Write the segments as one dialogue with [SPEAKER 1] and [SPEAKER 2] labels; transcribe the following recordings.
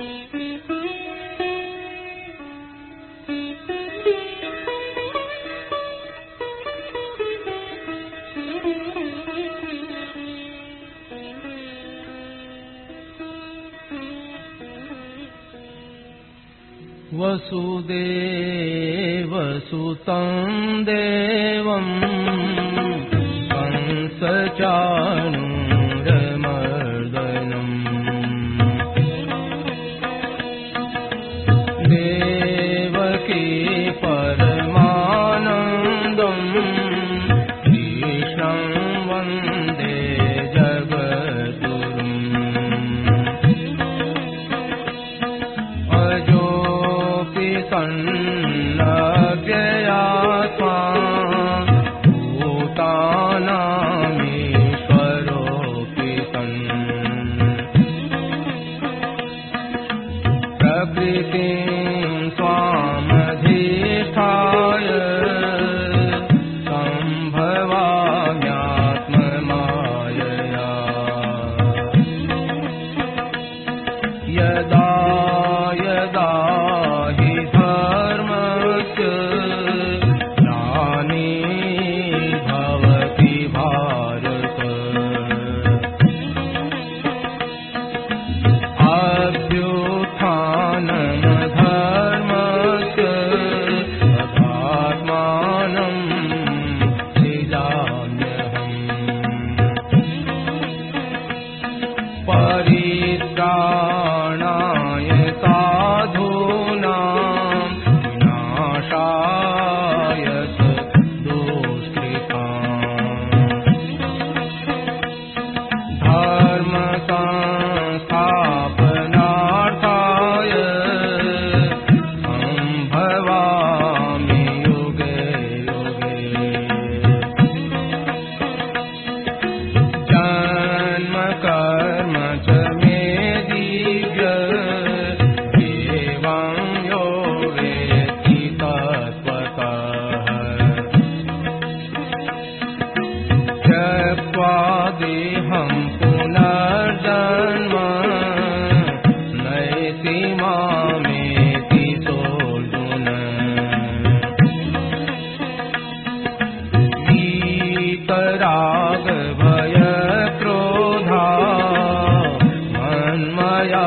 [SPEAKER 1] वसुदेवसुतं देवं कंसचाणूरमर्दनम् देवकी परमानन्दं कृष्णं वन्दे जगद्गुरुम् सन्नव्ययात्मा भूतानामीश्वरोऽपि सन् प्रकृतिं स्वामधिष्ठाय सम्भवाम्यात्ममायया यदा यदा हि धर्मस्य ग्लानिर्भवति भारत अभ्युत्थानमधर्मस्य तदात्मानं सृजाम्यहम् परित्राणाय साधूनां विनाशाय दुष्कृताम् धर्म संस्थापनार्थाय सम्भवामि युगे युगे जन्म कर्म च मे दिव्य एवं यो वेत्ति तत्त्वतः त्यक्त्वा देहं पुनर्जन्म नैति मामेति सोऽर्जुन वीतराग भय क्रोधा मन्मया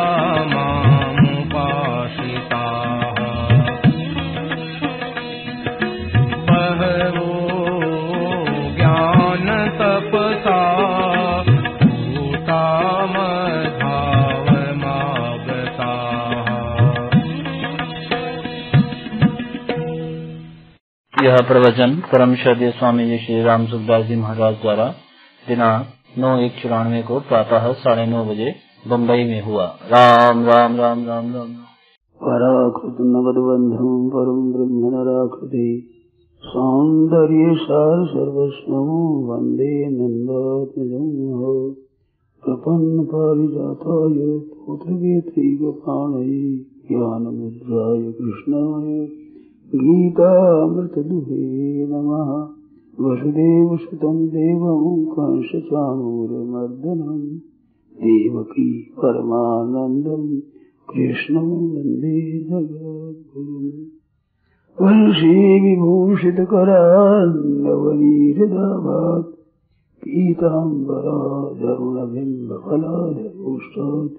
[SPEAKER 1] मामुपाश्रिताः बहवो ज्ञानतपसा भूता मद्भावमागताः।
[SPEAKER 2] यह प्रवचन परम श्रद्धेय स्वामी जी श्री राम सुखदास जी महाराज द्वारा दिनांक 9/1/94 को प्रातः 9:30 बजे बम्बई में हुआ। राम राम राम राम राम।
[SPEAKER 3] पराकृत नवद्बन्धं परं ब्रह्म नराकृते सौन्दर्यसार सर्वस्वं वन्दे नन्दात्मजं प्रपन्न पारिजाताय पुत्रवेत्रैकपाणये ज्ञानमुद्राय कृष्णाय गीतामृतदुहे नमः। वसुदेवसुतं देवं कंसचाणूरमर्दनं देवकी परमानन्दं कृष्णं वन्दे जगद्गुरुम्। वंशी विभूषितकरान्नवनीहृदाभात् पीताम्बरादरुणबिम्बफलादपुष्टात्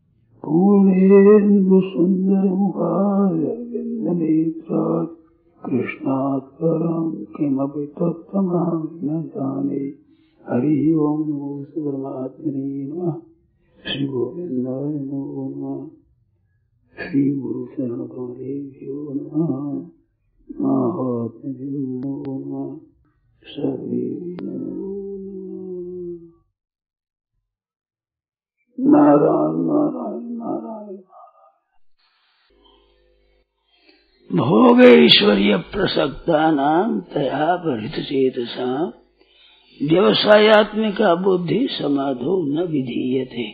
[SPEAKER 3] पूर्णेन्दुसुन्दरमुखारविन्दनेत्रात् कृष्णात् परं किमपि तत्त्वमहं न जाने। हरि ओं नमो परमात्मने नमः। श्री गोविन्दाय नमो नमः। श्री गुरु शरणकमलेभ्यो नमः। महात्म्यभ्यो नमो नमः। सर्वे नमो नमः। नारायण नारायण नारायण भोगैश्वर्य प्रसक्तानां तया परितचेतसां व्यवसायात्मिका बुद्धि समाधो न विधीयते।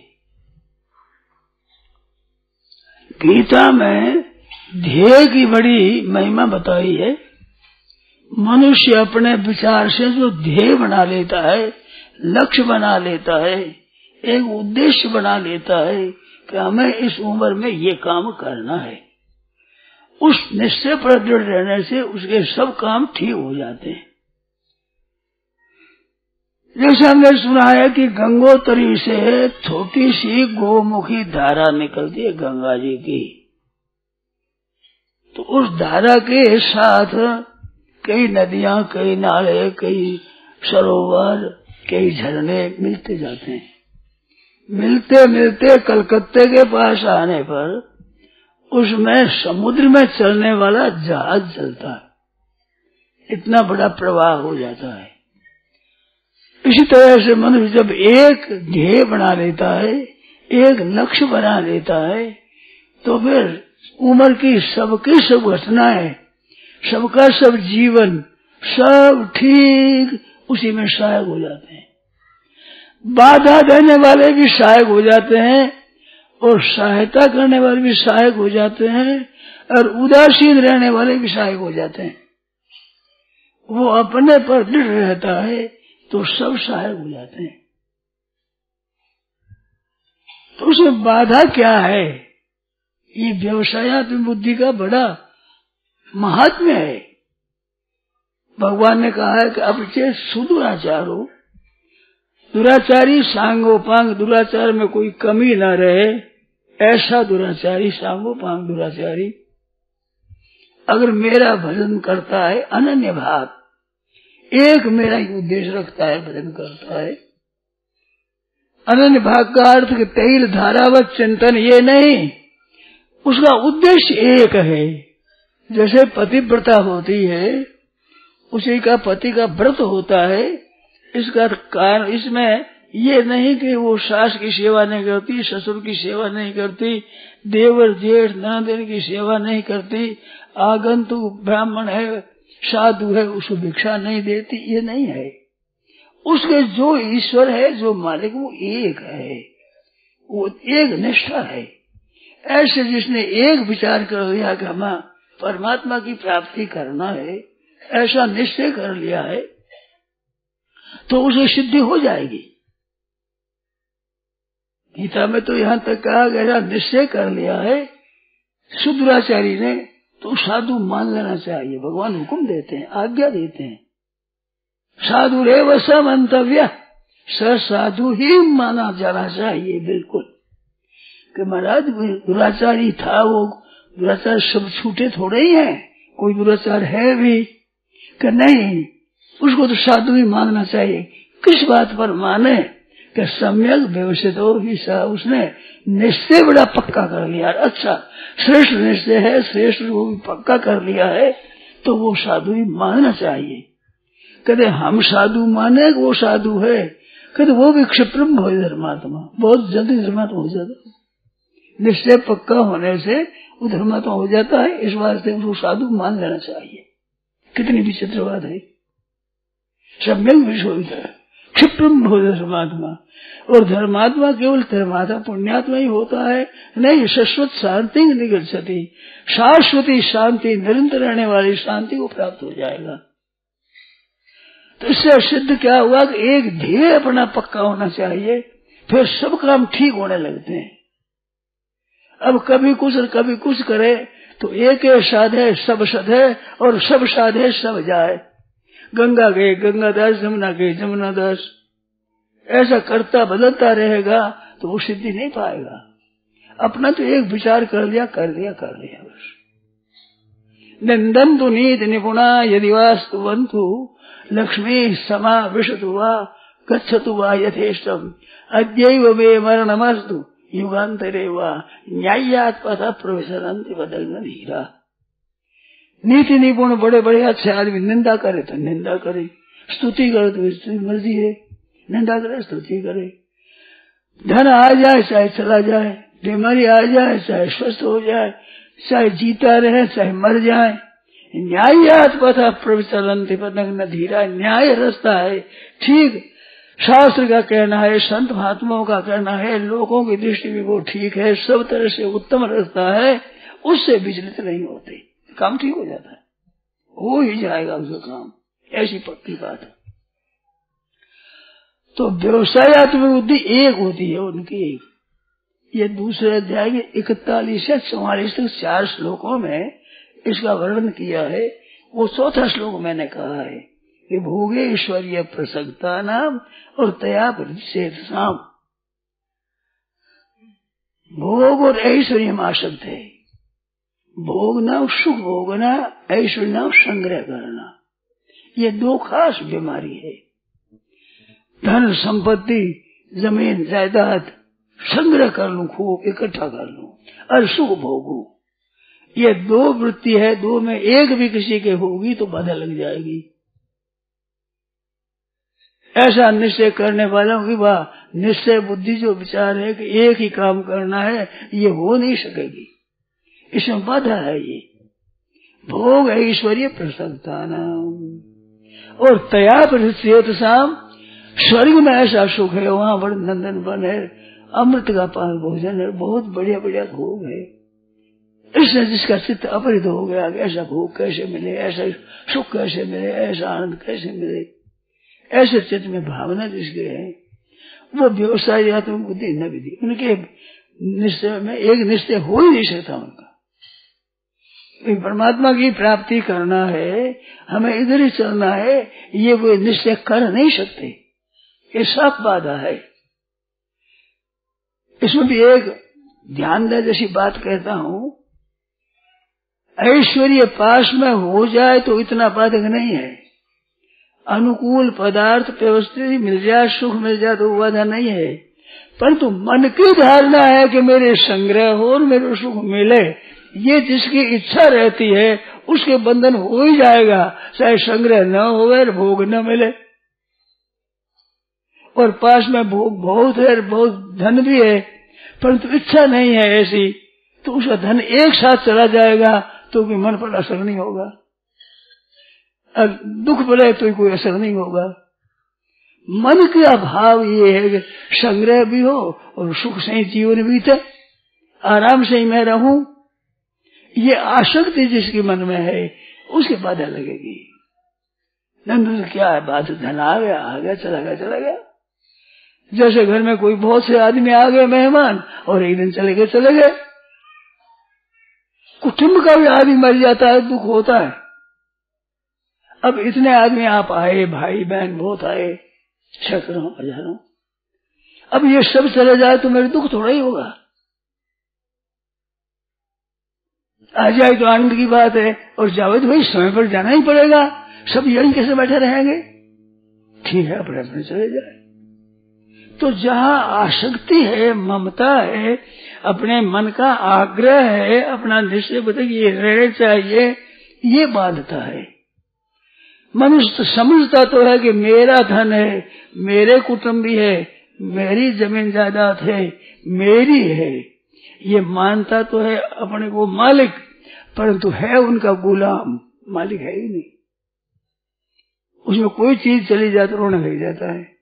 [SPEAKER 3] गीता में ध्येय की बड़ी महिमा बताई है। मनुष्य अपने विचार से जो ध्येय बना लेता है, लक्ष्य बना लेता है, एक उद्देश्य बना लेता है कि हमें इस उम्र में ये काम करना है। उस निश्चय पर दृढ़ रहने से उसके सब काम ठीक हो जाते हैं। जैसे हमने सुना है कि गंगोत्री से छोटी सी गोमुखी धारा निकलती है गंगा जी की, तो उस धारा के साथ कई नदियां, कई नाले, कई सरोवर, कई झरने मिलते जाते हैं। मिलते मिलते कलकत्ते के पास आने पर उसमें समुद्र में चलने वाला जहाज चलता है। इतना बड़ा प्रवाह हो जाता है। इसी तरह से मनुष्य जब एक ध्येय बना लेता है, एक लक्ष्य बना लेता है, तो फिर उम्र की सबकी सब घटनाएं, सबका सब जीवन, सब ठीक उसी में सहायक हो जाते हैं। बाधा देने वाले भी सहायक हो जाते हैं और सहायता करने वाले भी सहायक हो जाते हैं और उदासीन रहने वाले भी सहायक हो जाते हैं। वो अपने पर दृढ़ रहता है तो सब सहायक हो जाते हैं। तो उसमें बाधा क्या है? ये व्यवसायात्मक बुद्धि का बड़ा महात्म्य है। भगवान ने कहा है कि अपचे सुदुराचारो, दुराचारी सांगोपांग, दुराचार में कोई कमी न रहे, ऐसा दुराचारी सांगोपांग दुराचारी अगर मेरा भजन करता है, अनन्य भाव, एक मेरा ही उद्देश्य रखता है, भजन करता है। अनन्य भाग का अर्थ कि तैल धारावत चिंतन ये नहीं, उसका उद्देश्य एक है। जैसे पतिव्रता होती है, उसी का पति का व्रत होता है। इसका कारण इसमें ये नहीं कि वो सास की सेवा नहीं करती, ससुर की सेवा नहीं करती, देवर जेठ ननद की सेवा नहीं करती, आगंतुक ब्राह्मण है, साधु है, उसको भिक्षा नहीं देती, ये नहीं है। उसके जो ईश्वर है, जो मालिक, वो एक है, वो एक निष्ठा है। ऐसे जिसने एक विचार कर लिया कि हमें परमात्मा की प्राप्ति करना है, ऐसा निश्चय कर लिया है, तो उसे सिद्धि हो जाएगी। गीता में तो यहाँ तक कहा गया, निश्चय कर लिया है शुद्राचारी ने, तो साधु मान लेना चाहिए। भगवान हुक्म देते हैं, आज्ञा देते हैं, साधु रेव समंतव्य, स साधु ही माना जाना चाहिए। बिल्कुल कि महाराज दुराचारी था, वो दुराचार सब छूटे थोड़े ही हैं, कोई दुराचार है भी कि नहीं, उसको तो साधु ही मानना चाहिए। किस बात पर माने कि सम्यक व्यवस्थित हो ही सा, उसने निश्चय बड़ा पक्का कर लिया। अच्छा श्रेष्ठ निश्चय है, श्रेष्ठ वो भी पक्का कर लिया है, तो वो साधु ही मानना चाहिए। कहते हम साधु माने वो साधु है, कहते वो भी क्षिप्रम हो धर्मात्मा, बहुत जल्दी धर्मात्मा हो जाता है। निश्चय पक्का होने से वो धर्मात्मा हो जाता है, इस वास्ते उसको साधु मान लेना चाहिए। कितनी विचित्र बात है। सम्यक विश्व क्षिप्रम भो धर्मात्मा, और धर्मात्मा केवल धर्मात्मा पुण्यात्मा ही होता है नहीं, शाश्वत शांति निकल सकती, शाश्वती शांति, निरंतर रहने वाली शांति को प्राप्त हो जाएगा। तो इससे सिद्ध क्या हुआ कि एक ध्येय अपना पक्का होना चाहिए, फिर सब काम ठीक होने लगते हैं। अब कभी कुछ और कभी कुछ करे तो एक साधे सब सधे, और सब साधे सब जाए। गंगा गए गंगादास, जमुना गए जमुनादास, ऐसा करता बदलता रहेगा तो वो सिद्धि नहीं पाएगा। अपना तो एक विचार कर लिया बस। निंदन्तु नीति निपुणा यदि वास्तुवन्तु, लक्ष्मी समा विशतु वा गच्छतु वा यथेष्टम, अद्यैव मे मरणमस्तु युगान्तरे वा न्याय्यात् पथ प्रविशन्ति बदलना धीरा। नीति निपुण बड़े बड़े अच्छे आदमी निंदा करे तो निंदा करे, स्तुति करे तो इसकी मर्जी है, निंदा करे स्तुति करे। धन आ जाए चाहे चला जाए, बीमारी आ जाए चाहे स्वस्थ हो जाए, चाहे जीता रहे चाहे मर जाए, न्याय्यात् पथ प्रविशन्ति बदलना धीरा। न्याय रास्ता है, ठीक शास्त्र का कहना है, संत महात्माओं का कहना है, लोगों की दृष्टि में वो ठीक है, सब तरह से उत्तम रास्ता है, उससे विचलित नहीं होते, काम ठीक हो जाता है, हो ही जाएगा उसका काम, ऐसी पक्की बात है। तो व्यवसायात्मक बुद्धि एक होती है उनकी, ये दूसरे अध्याय के 41 से 44 तक 4 श्लोकों में इसका वर्णन किया है। वो चौथा श्लोक मैंने कहा है कि भोगे ईश्वरीय प्रसक्ता नाम और तया प्रतिषेध साम। भोग और ऐश्वर्य में आसक्त है। भोगना, सुख भोगना, ऐश्वर्य नाम संग्रह करना, ये 2 खास बीमारी है। धन संपत्ति, जमीन जायदाद संग्रह कर लूं, खूब इकट्ठा कर लूं और सुख भोगूं, ये 2 वृत्ति है। 2 में एक भी किसी के होगी तो बाधा लग जाएगी। ऐसा निश्चय करने वालों की वाह निश्चय बुद्धि जो विचार है कि एक ही काम करना है, ये हो नहीं सकेगी, इसमें बाधा है। ये भोग ऐश्वर्य प्रसन्नता नाम और तया प्रतिषेध साम। स्वर्ग में ऐसा सुख है, वहां बड़े नंदन वन है, अमृत का पान भोजन है, बहुत बढ़िया बढ़िया भोग है। इससे जिसका चित्त अपरित हो गया, ऐसा भोग कैसे मिले, ऐसा सुख कैसे मिले, ऐसा आनंद कैसे मिले, ऐसे चित्त में भावना जिसके है, वो व्यवसाय आत्म बुद्धि न विधि, उनके निश्चय में एक निश्चय हो ही नहीं सकता उनका। परमात्मा की प्राप्ति करना है, हमें इधर ही चलना है, ये वो निश्चय कर नहीं सकते, ये साफ बाधा है। इसमें भी एक ध्यान दे जैसी बात कहता हूं, ऐश्वर्य पास में हो जाए तो इतना बाधक नहीं है। अनुकूल पदार्थ व्यवस्थित मिल जाए, सुख मिल जाए तो बाधा नहीं है, परंतु मन की धारणा है कि मेरे संग्रह हो और मेरे सुख मिले, ये जिसकी इच्छा रहती है उसके बंधन हो ही जाएगा, चाहे संग्रह न हो और भोग न मिले। और पास में भोग बहुत है, बहुत धन भी है, परंतु इच्छा नहीं है ऐसी, तो उसका धन एक साथ चला जाएगा तो भी मन पर असर नहीं होगा, अब दुख पड़े तो कोई असर नहीं होगा। मन का भाव ये है कि संग्रह भी हो और सुख से ही जीवन बीते, आराम से ही मैं रहूं, ये आसक्ति जिसके मन में है उसकी बाधा लगेगी। नंदू क्या है बात, धन आ गया चला गया। जैसे घर में कोई बहुत से आदमी आ गए मेहमान और एक दिन चले गए। कुटुंब का भी आदमी मर जाता है, दुख होता है। अब इतने आदमी आप आए, भाई बहन बहुत आए, सैकड़ों हजारों, अब ये सब चले जाए तो मेरे दुख थोड़ा ही होगा। आ जाए तो आनंद की बात है, और जावे तो भाई समय पर जाना ही पड़ेगा। सब यही कैसे बैठे रहेंगे, ठीक है अपने अपने चले जाए। तो जहाँ आसक्ति है, ममता है, अपने मन का आग्रह है, अपना निश्चय बता ये रहने चाहिए, ये बांधता है। मनुष्य समझता तो है कि मेरा धन है, मेरे कुटुंबी है, मेरी जमीन जायदाद है, मेरी है, ये मानता तो है अपने को मालिक, परंतु है उनका गुलाम, मालिक है ही नहीं। उसमें कोई चीज चली जाए तो रोने लग जाता है,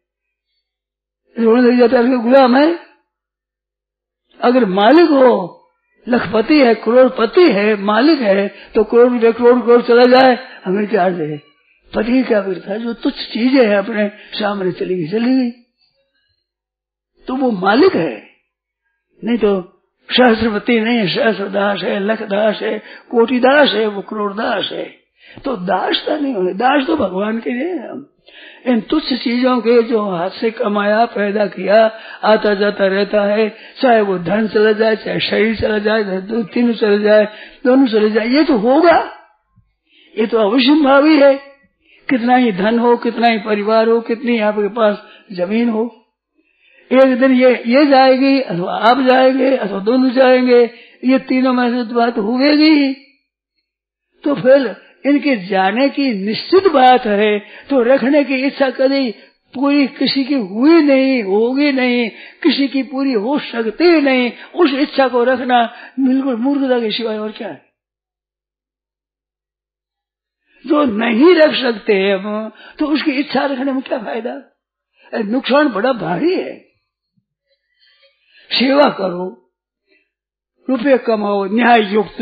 [SPEAKER 3] उसका गुलाम है। अगर मालिक हो, लखपति है, करोड़पति है, मालिक है, तो करोड़ चला जाए हमें क्या है। पति क्या करता है, जो तुच्छ चीजें है अपने सामने चली गई, तो वो मालिक है। नहीं तो सहस्रपति नहीं, सहस्रदास है, लखदास है, कोटिदास है, वो करोड़दास है। तो दासता नहीं होने, दास तो भगवान के लिए हम इन तुच्छ चीजों के जो हाथ से कमाया पैदा किया आता जाता रहता है, चाहे वो धन चला जाए, चाहे शरीर चला जाए, तीनों चले जाए, दोनों चले जाए, ये तो होगा, ये तो अवश्य भावी है। कितना ही धन हो, कितना ही परिवार हो, कितनी आपके पास जमीन हो, एक दिन ये जाएगी, अथवा आप जाएंगे, अथवा दोनों जाएंगे, ये तीनों में से बात होगी। तो फिर इनके जाने की निश्चित बात है, तो रखने की इच्छा कभी पूरी किसी की हुई नहीं, होगी नहीं, किसी की पूरी हो सकती नहीं। उस इच्छा को रखना बिल्कुल मूर्खता के सिवाय और क्या है। जो नहीं रख सकते हम, तो उसकी इच्छा रखने में क्या फायदा, नुकसान बड़ा भारी है। सेवा करो, रुपये कमाओ न्याय युक्त,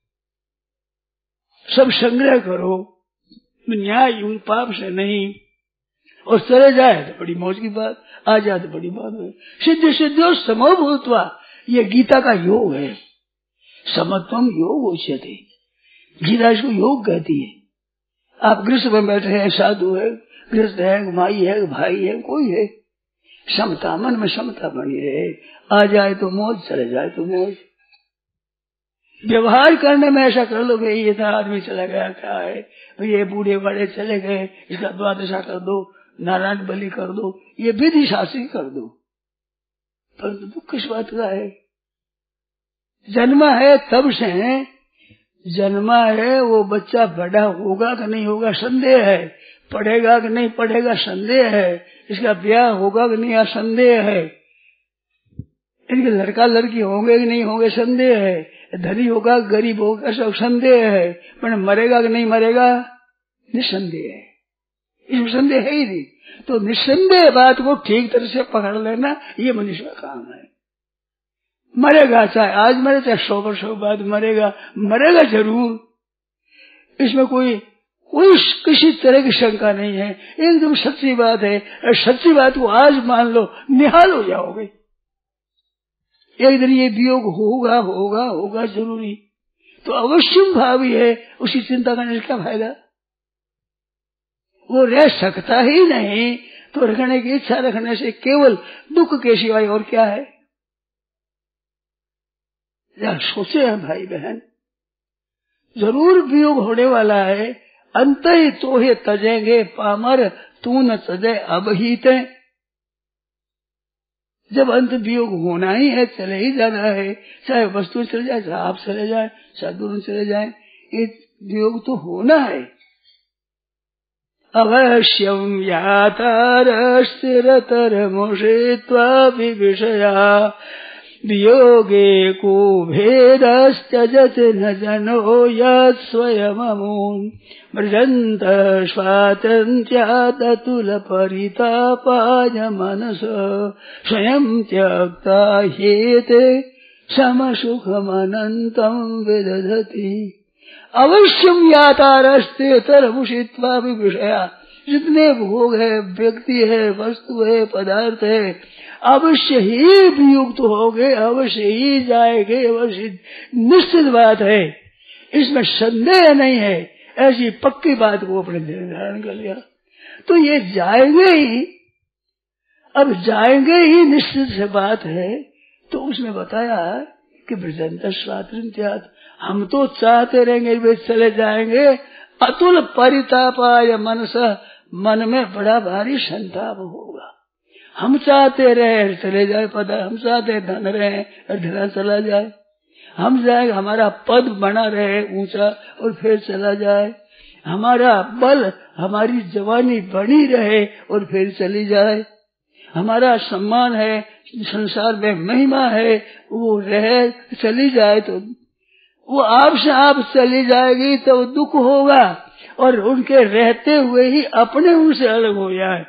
[SPEAKER 3] सब संग्रह करो न्याय युक्त, पाप से नहीं, और चले जाए तो बड़ी मौज की बात, आ जाए तो बड़ी बात है। सिद्ध सिद्धो समो भूतवा, ये गीता का योग है। समत्वम योग उच्यते, गीता इसको योग कहती है। आप गृहस्थ में बैठे हैं, साधु है, गृहस्थ है, माई है, भाई है, कोई है, समता, मन में समता बनी रहे। आ जाए तो मौज, चले जाए तो मौज। व्यवहार करने में ऐसा कर लो कि ये था आदमी चला गया, क्या है, ये बूढ़े बड़े चले गए, इसका द्वादशा कर दो, नारायण बलि कर दो, ये विधि शास्त्री कर दो। पर दुख किस बात का है? जन्मा है तब से जन्मा है, वो बच्चा बड़ा होगा कि नहीं होगा संदेह है, पढ़ेगा कि नहीं पढ़ेगा संदेह है, इसका ब्याह होगा कि नहीं संदेह है, इनके लड़का लड़की होंगे कि नहीं होंगे संदेह है, धनी होगा गरीब होगा सब संदेह है, पर मरेगा कि नहीं मरेगा निसंदेह है, इसमें संदेह है ही नहीं। तो निसंदेह बात को ठीक तरह से पकड़ लेना ये मनुष्य का काम है। मरेगा, चाहे आज मरे चाहे 100 वर्षों बाद मरेगा, मरेगा जरूर, इसमें कोई किसी तरह की शंका नहीं है, एकदम सच्ची बात है। और सच्ची बात को आज मान लो, निहाल हो जाओगे। एक दिन ये वियोग होगा होगा होगा जरूरी, तो अवश्य भावी है, उसकी चिंता करने से क्या फायदा? वो रह सकता ही नहीं, तो रखने की इच्छा रखने से केवल दुख के सिवाय और क्या है? या सोचे हैं भाई बहन, जरूर वियोग होने वाला है। अंत ही तो हे तजेंगे पामर, तू न तजे अबहीते। जब अंत वियोग होना ही है, चले ही जाना है, चाहे वस्तु चले जाए, चाहे आप चले जाए, चाहे दोनों चले जाए, ये वियोग तो होना है। अवश्यम यातार स्थिरतर मुषित्वा विषया वियोगे को भेदस्त्यजत न जनो यत् स्वयममून् व्रजन्त स्वातन्त्र्यादतुल परितापाय मनस स्वयं त्यक्ता ह्येते समसुखमनन्तं विदधति। अवश्यम यातारस्ते तरमुषित्वा विषया, जितने भोग है, व्यक्ति है, वस्तु है, पदार्थ है, अवश्य ही वियुक्त होगे, अवश्य ही जाएंगे, अवश्य निश्चित बात है, इसमें संदेह नहीं है। ऐसी पक्की बात को अपने दिल में धारण कर लिया तो ये जाएंगे ही। अब जाएंगे ही निश्चित से बात है, तो उसमें बताया कि ब्रजंत स्वातंत्र्यात्, हम तो चाहते रहेंगे वे चले जाएंगे, अतुल परितापाय मनस, मन में बड़ा भारी संताप होगा। हम चाहते रहे चले जाए पद, हम चाहते धन रहे धन चला जाए, हम जाए हमारा पद बना रहे ऊंचा और फिर चला जाए, हमारा बल हमारी जवानी बनी रहे और फिर चली जाए, हमारा सम्मान है, संसार में महिमा है, वो रहे चली जाए, तो वो आपसे आप चली जाएगी तो दुख होगा, और उनके रहते हुए ही अपने उनसे अलग हो जाए।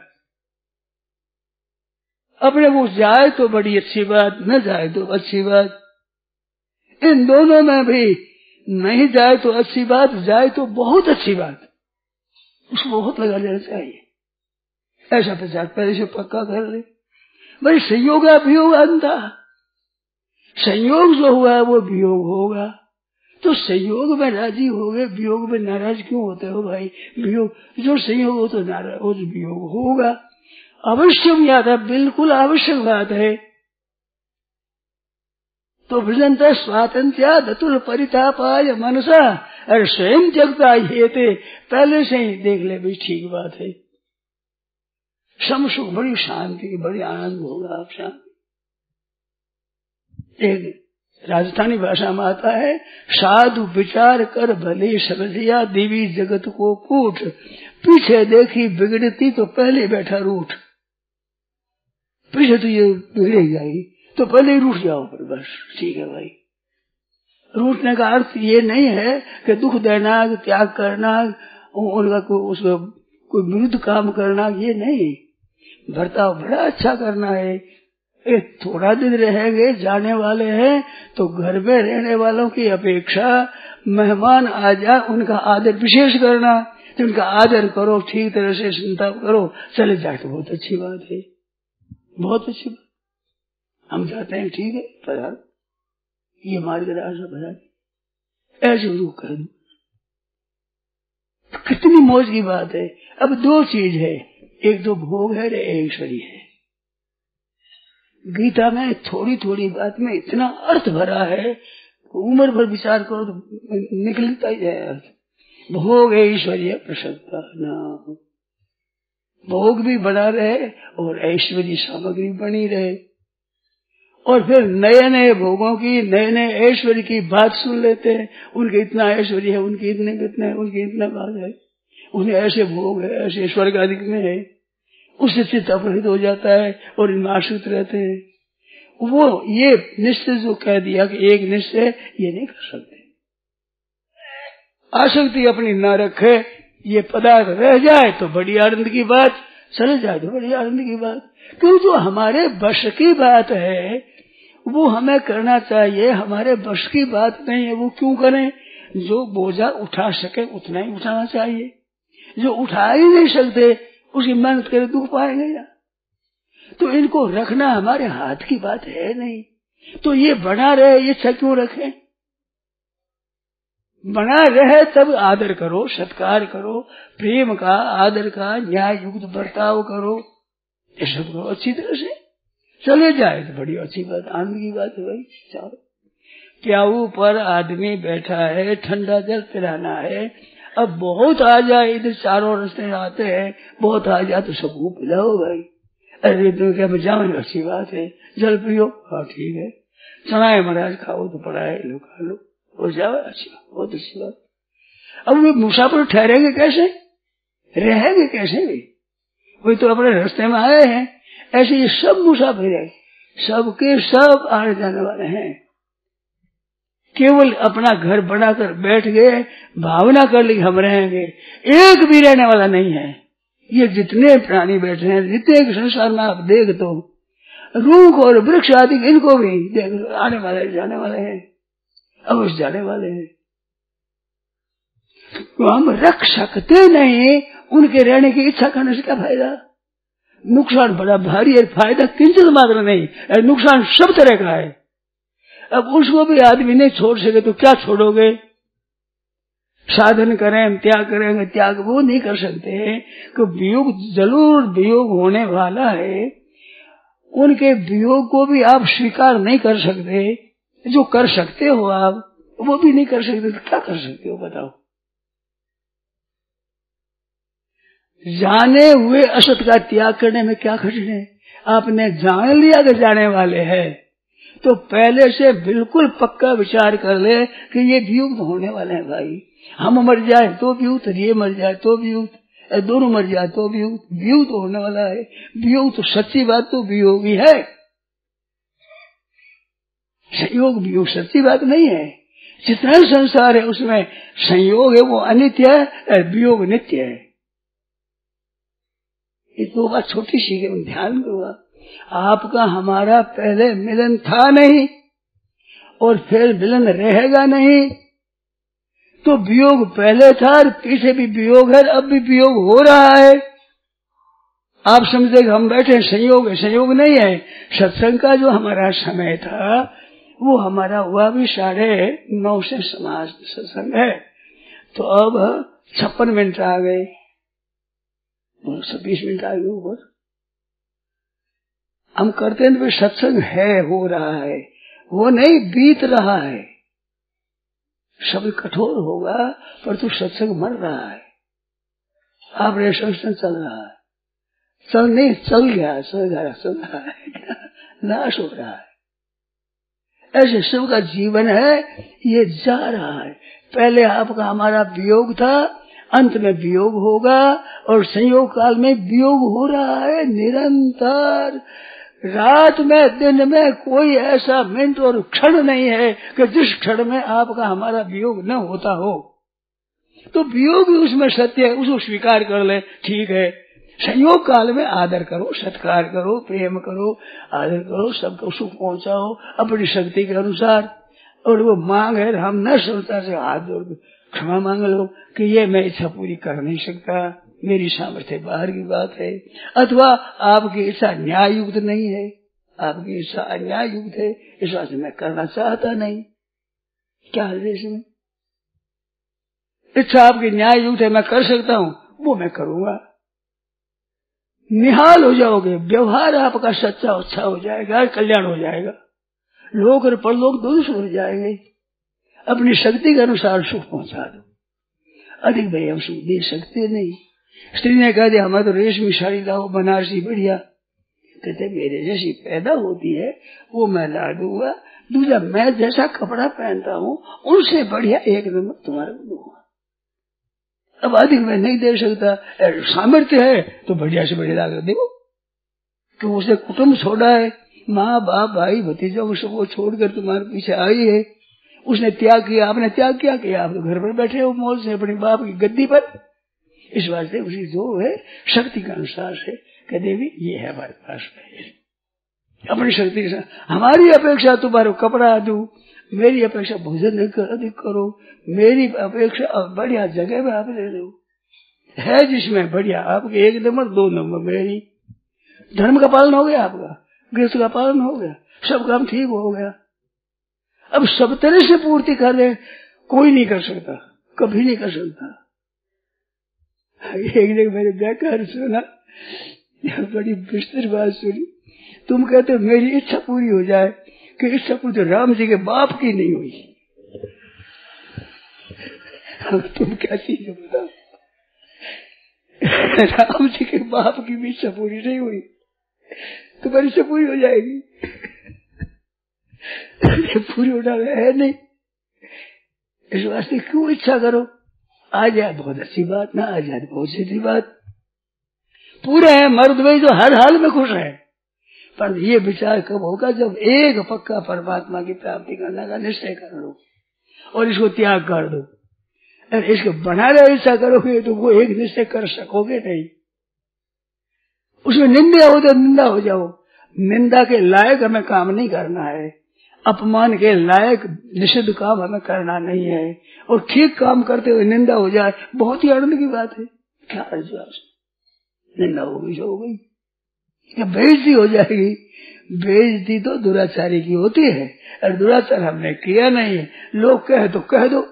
[SPEAKER 3] अपने वो जाए तो बड़ी अच्छी बात, न जाए तो अच्छी बात, इन दोनों में भी नहीं जाए तो अच्छी बात, जाए तो बहुत अच्छी बात, उसको बहुत लगा लेना चाहिए। ऐसा प्रचार पहले से पक्का कर ले। भाई संयोग अभियोग अंता, संयोग जो हुआ है वो वियोग होगा, तो संयोग में राजी हो गए, वियोग में नाराज क्यों होते हो भाई? वियोग जो संयोग हो तो नाराज हो, तो वियोग होगा। अवश्यम याद है, बिल्कुल आवश्यक बात है। तो भजंत स्वातंत्र्या दतुल परितापाय मनसा, अरे स्वयं जगता ये थे, पहले से ही देख ले भी ठीक बात है। समसुख, बड़ी शांति, बड़ी आनंद होगा आप शांति। एक राजस्थानी भाषा में आता है, साधु विचार कर भले समझिया देवी जगत को कूट, पीछे देखी बिगड़ती तो पहले बैठा रूठ। पीछे तो ये बिगड़ेगी जाएगी तो पहले ही रूठ जाओ, पर बस ठीक है भाई। रूठने का अर्थ ये नहीं है कि दुख देना, त्याग करना, उनका उसको कोई विरुद्ध काम करना, ये नहीं। बर्ताव बड़ा अच्छा करना है। थोड़ा दिन रहेंगे, जाने वाले हैं, तो घर में रहने वालों की अपेक्षा मेहमान आ जाए उनका आदर विशेष करना, तो उनका आदर करो, ठीक तरह से चिंता करो, चले जाए तो बहुत अच्छी बात है, बहुत अच्छी बात। हम जाते हैं, ठीक है पधार, ये मार्ग रास्ता पधार, ऐसे उनको कह दो। कितनी मौज की बात है। अब दो चीज है, एक तो भोग है, एक ऐश्वर्य है। गीता में थोड़ी थोड़ी बात में इतना अर्थ भरा है, उम्र भर विचार करो तो निकलता ही है। भोग ऐश्वर्य प्रसन्नता न, भोग भी बना रहे और ऐश्वर्य सामग्री बनी रहे, और फिर नए नए भोगों की, नए नए ऐश्वर्य की बात सुन लेते हैं। उनके इतना ऐश्वर्य है, उनके इतने कितने है, उनके इतना बात है, उन्हें ऐसे भोग है, ऐसे स्वर्ग आदि में है, उससे चित्त अपहृत हो जाता है और इनमें आश्रित रहते हैं। वो ये निश्चय जो कह दिया कि एक निश्चय, ये नहीं कर सकते। आसक्ति अपनी न रखे, ये पदार्थ रह जाए तो बड़ी आनंद की बात, चले जाए तो बड़ी आनंद की बात। क्योंकि जो हमारे वश की बात है वो हमें करना चाहिए, हमारे वश की बात नहीं है वो क्यों करें। जो बोझा उठा सके उतना ही उठाना चाहिए, जो उठा ही नहीं सकते उसकी मेहनत करे दुख पाएंगे या। तो इनको रखना हमारे हाथ की बात है नहीं, तो ये बना रहे, ये इच्छा क्यों रखें। बना रहे तब आदर करो, सत्कार करो, प्रेम का, आदर का, न्याय युक्त बर्ताव करो, ये सब करो अच्छी तरह से। चले जाए तो बड़ी अच्छी बात, आनंद की बात है भाई। चलो प्याऊ पर आदमी बैठा है, ठंडा जल पिलाना है, अब बहुत आ जाए, इधर चारों रास्ते आते हैं, बहुत आ जाए तो सबको पिलाओ भाई। अरे तुम क्या बचाओ, अच्छी बात है, जल पियो, हाँ ठीक है, चनाए महाराज खाओ तो पड़ा है, लो खा लो, हो जाओ, अच्छी बात, बहुत अच्छी बात। अब वे मुसाफिर ठहरेंगे कैसे, रहेंगे कैसे वे, वही तो अपने रास्ते में आए हैं। ऐसे ये सब मुसाफिर है, सबके सब आने जाने वाले हैं। केवल अपना घर बनाकर बैठ गए, भावना कर ली हम रहेंगे, एक भी रहने वाला नहीं है। ये जितने प्राणी बैठे हैं, जितने संसार में आप देख तो रूख और वृक्ष आदि, इनको भी देख, आने वाले जाने वाले हैं, अवश्य जाने वाले हैं। तो हम रख सकते नहीं, उनके रहने की इच्छा करने से क्या फायदा। नुकसान बड़ा भारी है, फायदा किंचित मात्र नहीं, नुकसान सब तरह का है। अब उसको भी आदमी नहीं छोड़ सके तो क्या छोड़ोगे। साधन करें, त्याग करेंगे, त्याग वो नहीं कर सकते कि वियोग जरूर वियोग होने वाला है, उनके वियोग को भी आप स्वीकार नहीं कर सकते। जो कर सकते हो आप वो भी नहीं कर सकते, तो क्या कर सकते हो बताओ। जाने हुए असत का त्याग करने में क्या कठिन है। आपने जान लिया कि जाने वाले हैं तो पहले से बिल्कुल पक्का विचार कर ले कि ये वियुक्त होने वाले हैं भाई। हम मर जाए तो वियुक्त, ये मर जाए तो वियुक्त, दोनों मर जाए तो वियुक्त, वियुक्त होने वाला है। वियुक्त तो सच्ची बात तो वियोग ही है, संयोग वियोग सच्ची बात नहीं है। जितना संसार है उसमें संयोग है वो अनित्य है, वियोग नित्य है। ये तो बात छोटी सी है, ध्यान करो। आपका हमारा पहले मिलन था नहीं और फिर मिलन रहेगा नहीं, तो वियोग पहले था और पीछे भी वियोग है, अब भी वियोग हो रहा है। आप समझे हम बैठे संयोग है, संयोग नहीं है। सत्संग का जो हमारा समय था वो हमारा हुआ भी 9:30 से समाज सत्संग है, तो अब 56 मिनट आ गए, 20 मिनट आ गए ऊपर। हम करते हैं तो सत्संग है, हो रहा है, वो नहीं बीत रहा है। शब्द कठोर होगा पर तू सत्संग मर रहा है। आप रे सत्संग चल रहा है, चल नहीं चल गया, चल रहा है, नाश हो रहा है। ऐसे सब का जीवन है, ये जा रहा है। पहले आपका हमारा वियोग था, अंत में वियोग होगा और संयोग काल में वियोग हो रहा है निरंतर। रात में दिन में कोई ऐसा मिनट और क्षण नहीं है कि जिस क्षण में आपका हमारा वियोग न होता हो। तो वियोग भी उसमें सत्य है, उसको स्वीकार कर ले, ठीक है। संयोग काल में आदर करो, सत्कार करो, प्रेम करो, आदर करो, सबको सुख पहुंचाओ अपनी शक्ति के अनुसार। और वो मांग है, हम न संसार से हाथ जोड़ क्षमा मांग लो कि ये मैं इच्छा पूरी कर नहीं सकता, मेरी सामर्थ्य बाहर की बात है, अथवा आपकी इच्छा न्याय युक्त नहीं है, आपकी इच्छा अन्याय युक्त है, इस वास्ते मैं करना चाहता नहीं। क्या है इसमें? इच्छा आपकी न्याय युक्त है, मैं कर सकता हूँ, वो मैं करूंगा। निहाल हो जाओगे, व्यवहार आपका सच्चा अच्छा हो जाएगा, कल्याण हो जाएगा, लोक और परलोक दोनों सुधर जाएंगे। अपनी शक्ति के अनुसार सुख पहुंचा दो, अधिक भाई हम सुख दे सकते नहीं। स्त्री ने कह दिया हमारे तो रेशमी साड़ी लाओ बनारसी बढ़िया, कहते मेरे जैसी पैदा होती है वो मैं ला दूंगा, दूसरा मैं जैसा कपड़ा पहनता हूँ उनसे बढ़िया एक नंबर तुम्हारे को दूंगा। अब अधिक मैं नहीं दे सकता, सामर्थ्य है तो बढ़िया से बढ़िया लाकर दो। तो उसने कुटुंब छोड़ा है, माँ बाप भाई भतीजा सबको छोड़कर तुम्हारे पीछे आई है, उसने त्याग किया, आपने त्याग किया कि आप तो घर पर बैठे हो मौज से अपने बाप की गद्दी पर। इस वास्ते उसी जो है शक्ति के अनुसार से कह देवी ये है हमारे पास अपनी शक्ति के साथ। हमारी अपेक्षा तुम्हारे कपड़ा दूं, मेरी अपेक्षा भोजन अधिक करो, मेरी अपेक्षा बढ़िया जगह में आप ले दो, है जिसमें बढ़िया आपके 1 नंबर 2 नंबर मेरी। धर्म का पालन हो गया, आपका गृहस्थ का पालन हो गया, सब काम ठीक हो गया। अब सब तरह से पूर्ति कर ले, कोई नहीं कर सकता, कभी नहीं कर सकता। एक दिन मेरे व्याख्यान सुना, बड़ी विस्तृत बात सुनी। तुम कहते हो मेरी इच्छा पूरी हो जाए, कि इच्छा पूरी तो राम जी के बाप की नहीं हुई। अब तुम क्या चीज बताओ, राम जी के बाप की भी इच्छा पूरी नहीं हुई, तुम्हारी इच्छा पूरी हो जाएगी। पूरी होना है नहीं, इस वास्ते क्यों इच्छा करो। आ जाए बहुत अच्छी बात, ना आ जाए बहुत सीधी बात। पूरे हैं मर्द भाई जो हर हाल में खुश है, पर ये विचार कब होगा जब एक पक्का परमात्मा की प्राप्ति करने का निश्चय कर लो और इसको त्याग कर दो। अगर इसको बना रहे इच्छा करोगे तो वो एक निश्चय कर सकोगे नहीं। उसमें निंदा हो तो निंदा हो जाओ, निंदा के लायक हमें काम नहीं करना है, अपमान के लायक निषिद्ध काम हमें करना नहीं है, और ठीक काम करते हुए निंदा हो जाए बहुत ही आनंद की बात है। क्या अर्ज निंदा हो गई हो गई, क्या बेइज्जती हो जाएगी। बेइज्जती तो दुराचारी की होती है, और दुराचार हमने किया नहीं है, लोग कहे तो कह दो,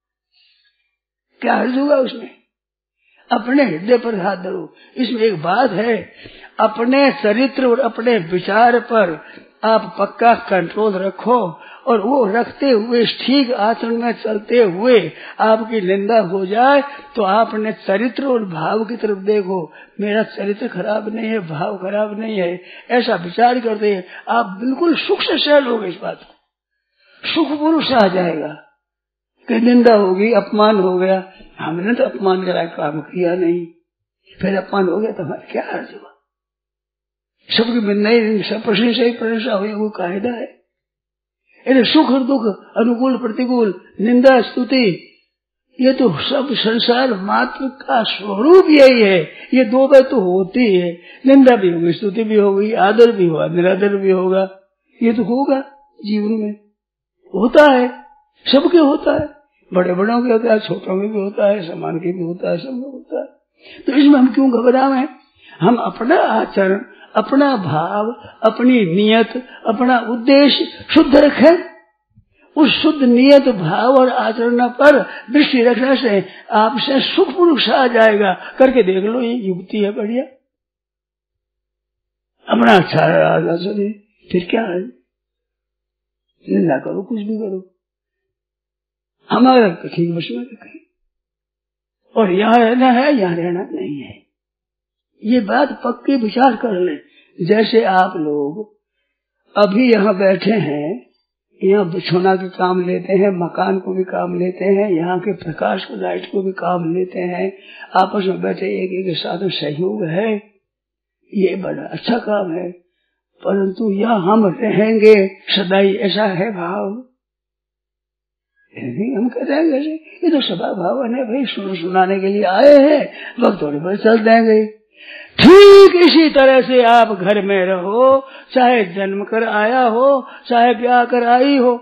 [SPEAKER 3] क्या अर्ज होगा उसमें। अपने हृदय पर हाथ धरो। इसमें एक बात है, अपने चरित्र और अपने विचार पर आप पक्का कंट्रोल रखो, और वो रखते हुए ठीक आचरण में चलते हुए आपकी निंदा हो जाए तो आपने चरित्र और भाव की तरफ देखो, मेरा चरित्र खराब नहीं है, भाव खराब नहीं है, ऐसा विचार करते हैं आप बिल्कुल सुख से सह लोगे। इस बात को सुख पुरुष आ जाएगा कि निंदा होगी, अपमान हो गया, हमने तो अपमान करा काम किया नहीं, फिर अपमान हो गया तो हमारा क्या अर्ज हुआ। सबकी नहीं, सब प्रशंसा ही प्रशंसा हुई, वो कायदा है। इन्हें सुख और दुख, अनुकूल प्रतिकूल, निंदा स्तुति, ये तो सब संसार मात्र का स्वरूप यही है। ये दो बार तो होती है, निंदा भी होगी, स्तुति भी होगी, आदर भी होगा, निरादर भी होगा, ये तो होगा जीवन में, होता है, सबके होता है, बड़े बड़ों के होता है, छोटों में भी होता है, समान के भी होता है, सबके होता है। तो इसमें हम क्यों घबराएं। हम अपना आचरण, अपना भाव, अपनी नियत, अपना उद्देश्य शुद्ध रखें। उस शुद्ध नियत भाव और आचरण पर दृष्टि रखने से आपसे सुख पुरुष आ जाएगा। करके देख लो, ये युक्ति है बढ़िया। अपना अच्छा सुनिए, फिर क्या है, निंदा करो, कुछ भी करो, हमारा ठीक वश में रखें, और यहाँ रहना है, यहाँ रहना नहीं है। ये बात पक्की विचार कर ले। जैसे आप लोग अभी यहाँ बैठे हैं, यहाँ बिछौना के काम लेते हैं, मकान को भी काम लेते हैं, यहाँ के प्रकाश को, लाइट को भी काम लेते हैं, आपस में बैठे एक के साथ सहयोग है, ये बड़ा अच्छा काम है। परंतु यहाँ हम रहेंगे सदाई, ऐसा है भाव? हम कहते हैं ये तो सदा भावन है भाई, सुनाने के लिए आए हैं, वक्त थोड़े पर चल देंगे। ठीक इसी तरह से आप घर में रहो, चाहे जन्म कर आया हो, चाहे ब्याह कर आई हो,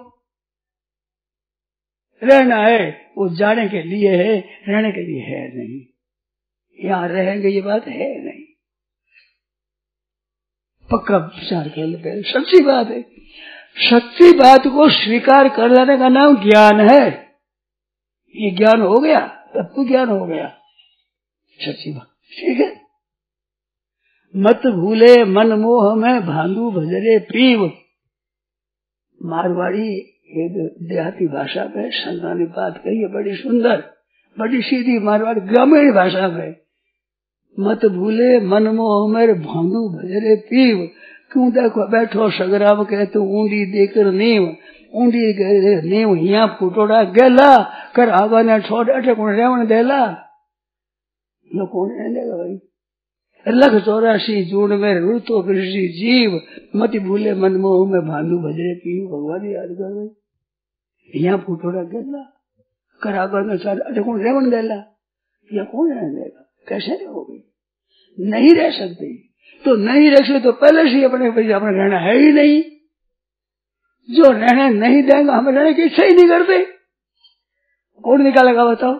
[SPEAKER 3] रहना है वो जाने के लिए है, रहने के लिए है नहीं। यहाँ रहेंगे ये बात है नहीं। पक्का विचार कर ले पहले, सच्ची बात है। सच्ची बात को स्वीकार कर लेने का नाम ज्ञान है। ये ज्ञान हो गया तब तो ज्ञान हो गया, सच्ची बात। ठीक है। मत भूले मन मोह में भांडू भजरे पीव, मारवाड़ी एक देहाती भाषा में संता ने बात कही है, बड़ी सुंदर, बड़ी सीधी मारवाड़ी ग्रामीण भाषा में। मत भूले मन मोह में भांडू भजरे पीव, क्यों देखो बैठो सगराव के तू ऊंडी देकर नीव, ऊंडी नीव हिया फुटोड़ा गेला कर आवा ने छोड़ अटे कौन रेवण देला, यो कौन रहेगा भाई। लख 84 जून में रुतो कृषि जीव, मत भूले मन मोह में भांडू भजरे पीव, भगवान याद कर रहे। यहाँ फुटोड़ा गेला कर आवा ने छोड़ अटे कौन रेवण देला, यह कौन रहेगा, कैसे रहोगे, नहीं रह सकते। तो नहीं रह सकते तो पहले से अपने रहना है ही नहीं, जो रहने नहीं देंगे हमें रहने की इच्छा ही नहीं करते, कौन निकालेगा बताओ।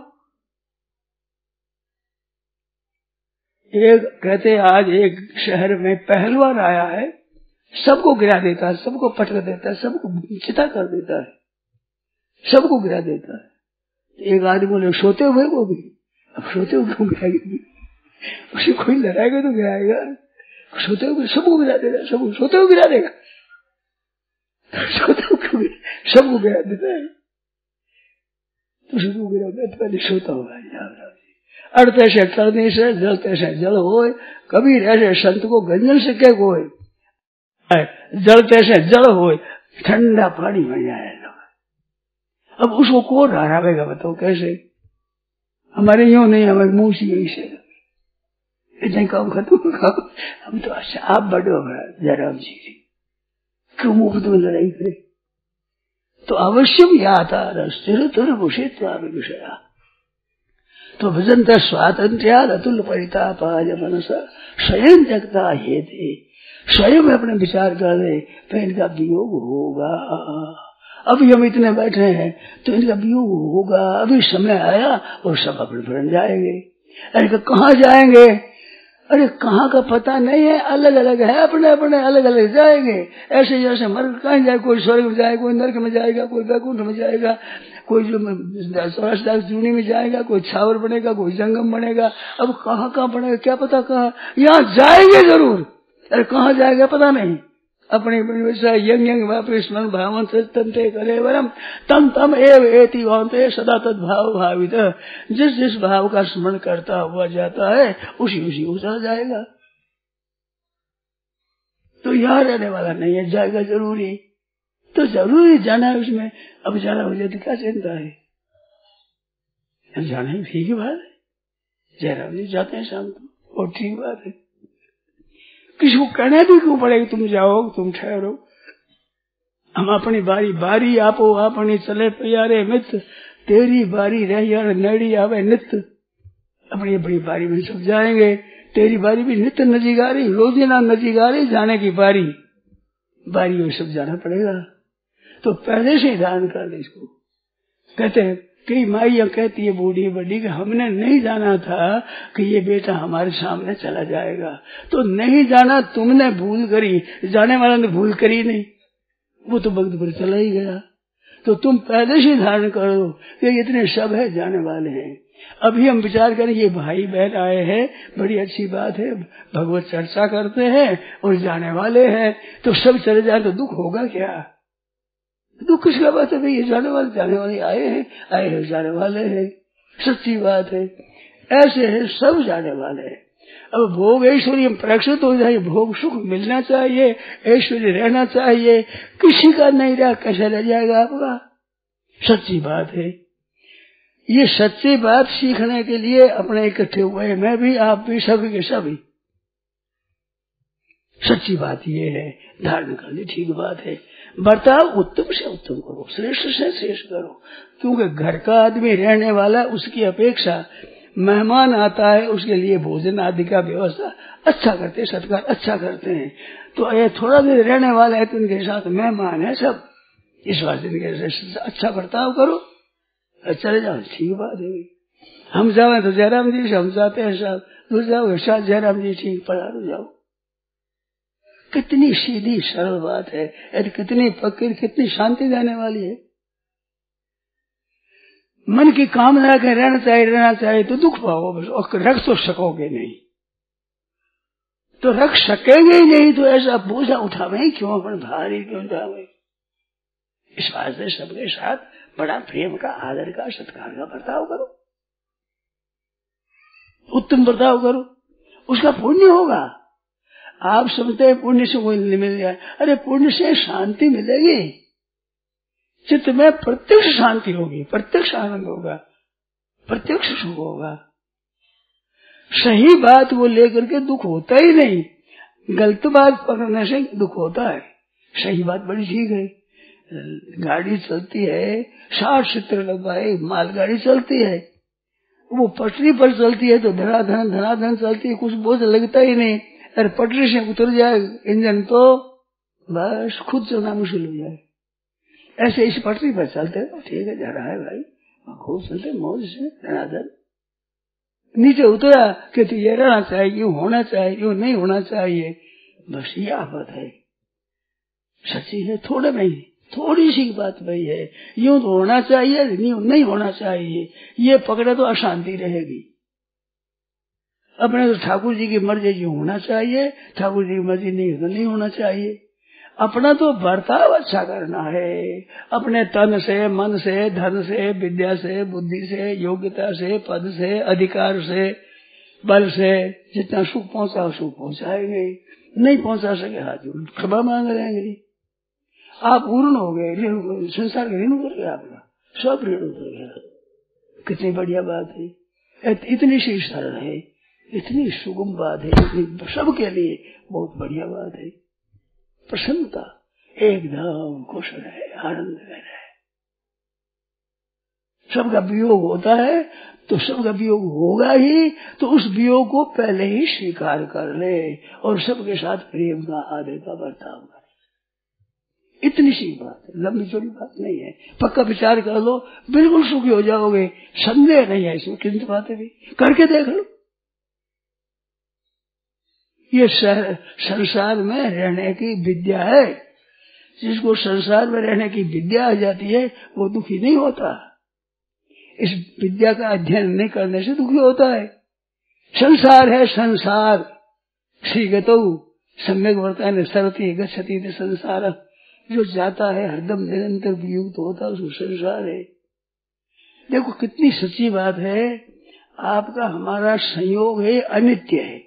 [SPEAKER 3] एक कहते आज एक शहर में पहलवान आया है, सबको गिरा देता है, सबको पटक देता है, सबको चिता कर देता है, सबको गिरा देता है। एक आदमी बोले सोते हुए वो भी, अब सोते हुए क्यों गिराएगी, उसे कोई लड़ाएगा तो गिराएगा, सोते हुए सबको गिरा देगा, सबको सोते हुए गिरा देगा, सोते हुए सबको गिरा देता है, तो सबको गिरा देता, पहले सोता होगा। अड़ते से तरने से जलते से जल होए, कभी ऐसे संत को गंजन से क्या कोई, जलते से जल होए ठंडा पानी बन जाए। अब उसको कौन हरावेगा बताओ कैसे, हमारे यूं नहीं, हमारे मुंह से यही से इतने काम खत्म होगा। हम तो अच्छा आप बड़े हो गए जयराम जी, क्यों मुफ्त में लड़ाई करे। तो अवश्यम याता स्थिर तुर भूषित विषया, तो भजन स्वातंत्र्य अतुल परितापाय मनस स्वयं जगता हे थे, स्वयं अपने विचार कर दे तो इनका वियोग होगा। अभी हम इतने बैठे हैं तो इनका वियोग होगा, अभी समय आया और सब अपने बन जाएंगे। अरे कहाँ जाएंगे, अरे कहाँ का पता नहीं है, अलग अलग है, अपने अपने अलग अलग जाएंगे। ऐसे जैसे मर कहीं जाए, कोई स्वर्ग में जाएगा, कोई नरक में जाएगा, कोई वैकुंठ में जाएगा, कोई जो 84 जूनी में जाएगा, कोई छावर बनेगा, कोई जंगम बनेगा। अब कहाँ कहाँ बनेगा क्या पता, कहाँ यहाँ जाएंगे जरूर, अरे कहाँ जाएगा पता नहीं। अपने यंग यंग वापस स्मरण भावन तंते करे वरम तम तम एव एति वांते सदा तद भाव भावित, जिस जिस भाव का स्मरण करता हुआ जाता है उसी उसी को चला जाएगा। तो यहाँ रहने वाला नहीं है, जाएगा जरूरी, तो जरूरी जाना है उसमें। अब जाना हो जाए तो क्या चिंता है, अब जाना ही ठीक बात है। जयराम जी जाते हैं शाम को, और ठीक बात है, किसी को कहने भी क्यों पड़ेगा तुम जाओ तुम ठहरो। हम अपनी बारी बारी आपो अपनी चले प्यारे मित्र, तेरी बारी रह नड़ी आवे नित्य। अपनी अपनी बारी में सब जाएंगे, तेरी बारी भी नित्य नजीगारी, रोजीना नजीगारी, जाने की बारी बारी में सब जाना पड़ेगा। तो पहले से ही धारण कर ले इसको। कहते हैं कई माइया कहती है बूढ़ी बड़ी कि हमने नहीं जाना था कि ये बेटा हमारे सामने चला जाएगा, तो नहीं जाना तुमने भूल करी, जाने वाला ने भूल करी नहीं, वो तो वक्त पर चला ही गया। तो तुम पहले से धारण करो कि इतने सब है जाने वाले हैं। अभी हम विचार करें ये भाई बहन आए हैं, बड़ी अच्छी बात है, भगवत चर्चा करते हैं और जाने वाले हैं, तो सब चले जाए तो दुख होगा क्या, दुख किसका बात है भाई, ये जाने वाले आए हैं जाने वाले हैं, सच्ची बात है। ऐसे है सब जाने वाले हैं। अब भोग ऐश्वर्य प्रेक्षित हो जाए, भोग सुख मिलना चाहिए, ऐश्वर्य रहना चाहिए, किसी का नहीं रहा कैसे रह जाएगा आपका, सच्ची बात है। ये सच्ची बात सीखने के लिए अपने इकट्ठे हुए, मैं भी आप भी सभी के सभी। सच्ची बात ये है, धारण करनी ठीक बात है। बर्ताव उत्तम से उत्तम करो, श्रेष्ठ से श्रेष्ठ करो, क्योंकि घर का आदमी रहने वाला उसकी अपेक्षा मेहमान आता है उसके लिए भोजन आदि का व्यवस्था अच्छा करते, सत्कार अच्छा करते हैं। तो ये थोड़ा देर रहने वाला है तो उनके साथ मेहमान है सब, इस वास्ते इनके अच्छा बर्ताव करो, चले जाओ ठीक बात है। हम जाए तो जयराम जी से, हम जाते हैं साहब दूर जाओ साथ जयराम जी ठीक पढ़ा जाओ, कितनी सीधी सरल बात है और कितनी फकीर, कितनी शांति देने वाली है। मन की कामना के रहना चाहिए तो दुख पाओ बस, और रख तो सकोगे नहीं, तो रख सकेंगे ही नहीं तो ऐसा बोझा उठावे क्यों, अपन भारी क्यों उठावे। इस वास्ते सबके साथ बड़ा प्रेम का, आदर का, सत्कार का बर्ताव करो, उत्तम बर्ताव करो, उसका पुण्य होगा। आप समझते हैं पुण्य से कोई नहीं मिल जाए, अरे पुण्य से शांति मिलेगी, चित्त में प्रत्यक्ष शांति होगी, प्रत्यक्ष आनंद होगा, प्रत्यक्ष सुख होगा। सही बात वो लेकर के दुख होता ही नहीं, गलत बात पकड़ने से दुख होता है। सही बात बड़ी ठीक है, गाड़ी चलती है 60-70 डब्बे मालगाड़ी चलती है, वो पटरी पर चलती है तो धनाधन चलती है, कुछ बोझ लगता ही नहीं। अरे पटरी से उतर जाए इंजन तो बस खुद चलना मुश्किल हो जाए। ऐसे इस पटरी पर चलते हैं, ठीक है जा रहा है भाई, खूब चलते मौज से धनाधन। नीचे उतरा कि तू ये रहना चाहिए, यूं होना चाहिए, यूं नहीं होना चाहिए, बस ये आफत है। सच्ची है थोड़े में ही, थोड़ी सी बात वही है, यूं तो होना चाहिए, नहीं होना चाहिए, ये पकड़े तो अशांति रहेगी। अपने तो ठाकुर जी की मर्जी यूं होना चाहिए, ठाकुर जी की मर्जी नहीं तो नहीं होना चाहिए। अपना तो बर्ताव अच्छा करना है, अपने तन से, मन से, धन से, विद्या से, बुद्धि से, योग्यता से, पद से, अधिकार से, बल से जितना सुख पहुंचा सुख पहुंचाएंगे, नहीं पहुंचा सके हाथ जोड़ क्षमा मांग लेंगे। आप पूर्ण हो गए, संसार का ऋण उतर गया, आपका सब ऋण उतर गया। कितनी बढ़िया बात है, इतनी सी सरल है, इतनी सुगम बात है, इतनी सबके लिए बहुत बढ़िया बात है। प्रसन्नता, एकदम खुश रहे, आनंद में रहे। सबका वियोग होता है तो सबका वियोग होगा ही, तो उस वियोग को पहले ही स्वीकार कर ले और सबके साथ प्रेम का, आदर का बर्ताव करे। इतनी सी बात है, लंबी चौड़ी बात नहीं है। पक्का विचार कर लो, बिल्कुल सुखी हो जाओगे, संदेह नहीं है इसमें, किंतु बातें भी करके देख लो। ये संसार में रहने की विद्या है। जिसको संसार में रहने की विद्या आ जाती है वो दुखी नहीं होता। इस विद्या का अध्ययन नहीं करने से दुखी होता है। संसार है संसार, श्रीगतौ सम्यक वर्तते सरति गच्छति संसार, जो जाता है हरदम निरंतर वियुक्त होता है उसको संसार है। देखो कितनी सच्ची बात है। आपका हमारा संयोग है, अनित्य है।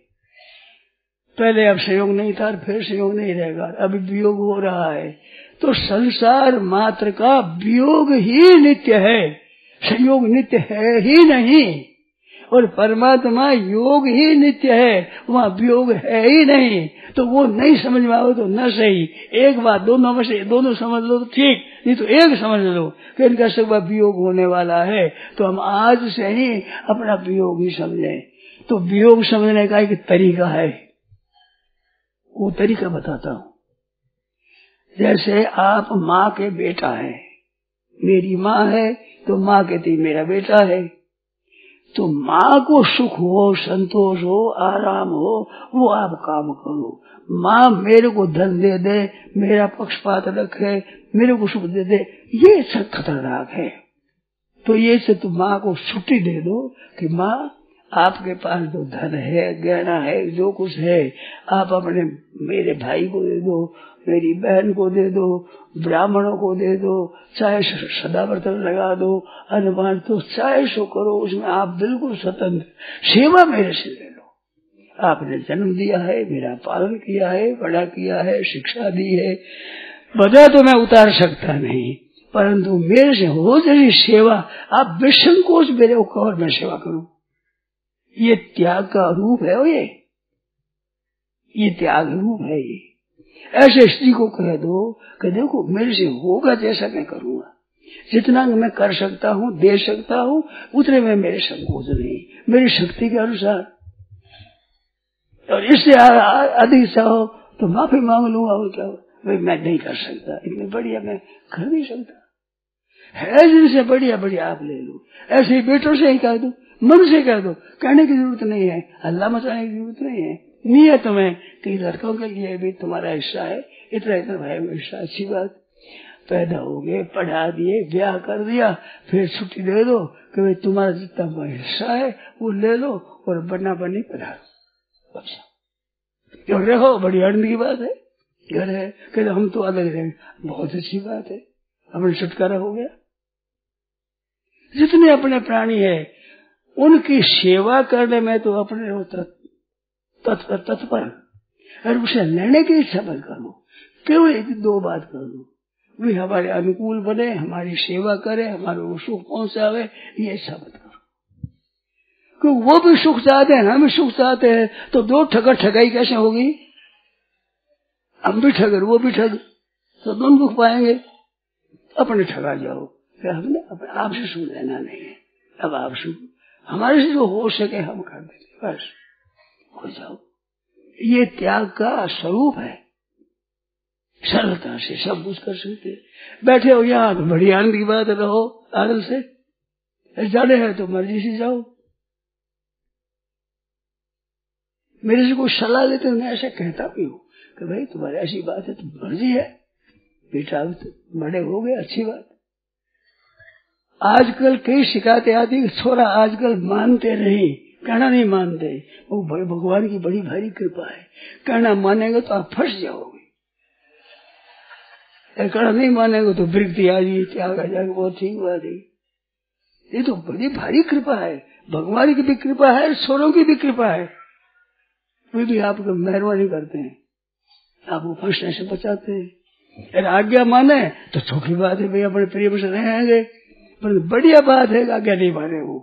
[SPEAKER 3] पहले अब संयोग नहीं था, फिर संयोग नहीं रहेगा, अभी वियोग हो रहा है। तो संसार मात्र का वियोग ही नित्य है, संयोग नित्य है ही नहीं। और परमात्मा योग ही नित्य है, वहाँ वियोग है ही नहीं। तो वो नहीं समझ में आओ तो न सही, एक बात दोनों में से दोनों समझ लो तो ठीक, नहीं तो एक समझ लो कि इनका सब वियोग होने वाला है। तो हम आज से ही अपना वियोग ही समझें। तो वियोग समझने का एक तरीका है, वो तरीका बताता हूँ। जैसे आप माँ के बेटा है, मेरी माँ है तो माँ कहती मेरा बेटा है। तो माँ को सुख हो, संतोष हो, आराम हो, वो आप काम करो। माँ मेरे को धन दे दे, मेरा पक्षपात रखे, मेरे को सुख दे दे, ये सब खतरनाक है। तो ये से तुम माँ को छुट्टी दे दो कि माँ आपके पास जो धन है, गहना है, जो कुछ है, आप अपने मेरे भाई को दे दो, मेरी बहन को दे दो, ब्राह्मणों को दे दो, चाहे सदाव्रत लगा दो, अनुमान तो चाहे सो करो, उसमें आप बिल्कुल स्वतंत्र, सेवा मेरे से ले लो। आपने जन्म दिया है, मेरा पालन किया है, बड़ा किया है, शिक्षा दी है, बजा तो मैं उतार सकता नहीं, परंतु मेरे से हो जाए सेवा, आप बेसंकोच मेरे को कहो, मैं सेवा करूं। ये त्याग का रूप है। ये त्याग रूप है। ये ऐसे स्त्री को कह दो कि देखो मेरे से होगा जैसा मैं करूंगा, जितना मैं कर सकता हूँ, दे सकता हूँ, उतने में मेरे संकोच नहीं, मेरी शक्ति के अनुसार। और इससे अधिक चाहो तो माफी मांग लूंगा। और क्या भाई मैं नहीं कर सकता, इतनी बढ़िया मैं कर नहीं सकता है, जिनसे बढ़िया बढ़िया आप ले लो। ऐसे ही बेटों से ही कह दो, मन से कह दो, कहने की जरूरत नहीं है, हल्ला मचाने की जरूरत नहीं है। नियत में कि लड़कों के लिए भी तुम्हारा हिस्सा है, इतना इतना भाई में हिस्सा। अच्छी बात, पैदा हो गए, पढ़ा दिए, ब्याह कर दिया, फिर छुट्टी दे दो कि भाई तुम्हारा जितना हिस्सा है वो ले लो और बना बनी करा दो। अच्छा, और देखो बड़ी आनंद की बात है, घर है कहते हम तो अलग रहेंगे, बहुत अच्छी बात है, अपने छुटकारा हो गया। जितने अपने प्राणी है उनकी सेवा करने में तो अपने तत्पर, और उसे लेने की इच्छा मत करो, केवल एक दो बात कर दो, वे हमारे अनुकूल बने, हमारी सेवा करे, हमारे को सुख पहुंचावे, ये इच्छा मत करो। क्योंकि वो भी सुख चाहते हैं, हम भी सुख चाहते हैं, तो दो ठगर ठगाई कैसे होगी? हम भी ठगर वो भी ठग, तो दोनों दुख पाएंगे। अपने ठगा जाओ, हमने अपने आप से सुख लेना नहीं है, अब आप सुख हमारे से जो हो सके हम कर देंगे, बस हो जाओ। ये त्याग का स्वरूप है, सरलता से सब कुछ कर सकते। बैठे हो यहाँ तो बड़ी आनंद की बात, रहो आनंद से, जाने है तो मर्जी से जाओ। मेरे से कोई सलाह लेते मैं ऐसा कहता भी हूँ कि भाई तुम्हारी ऐसी बात है तो मर्जी है, बेटा तो बड़े हो गए, अच्छी बात। आजकल कई शिकायतें आती है, छोरा आजकल मानते नहीं, कहना नहीं मानते, वो भगवान की बड़ी भारी कृपा है, कहना मानेंगे तो आप फंस जाओगे, कहना नहीं मानेंगे तो वृत्ति आ जाएगी, त्याग आ जाएगा, बहुत ठीक बात है। ये तो बड़ी भारी कृपा है, भगवान की भी कृपा है, छोरों की भी कृपा है, वे भी आपको मेहरबानी करते हैं, आपको फंसने से बचाते हैं। अगर आज्ञा माने तो छोटी बात है, भाई अपने प्रिय से रहेंगे, पर बढ़िया बात है आज्ञा नहीं माने वो।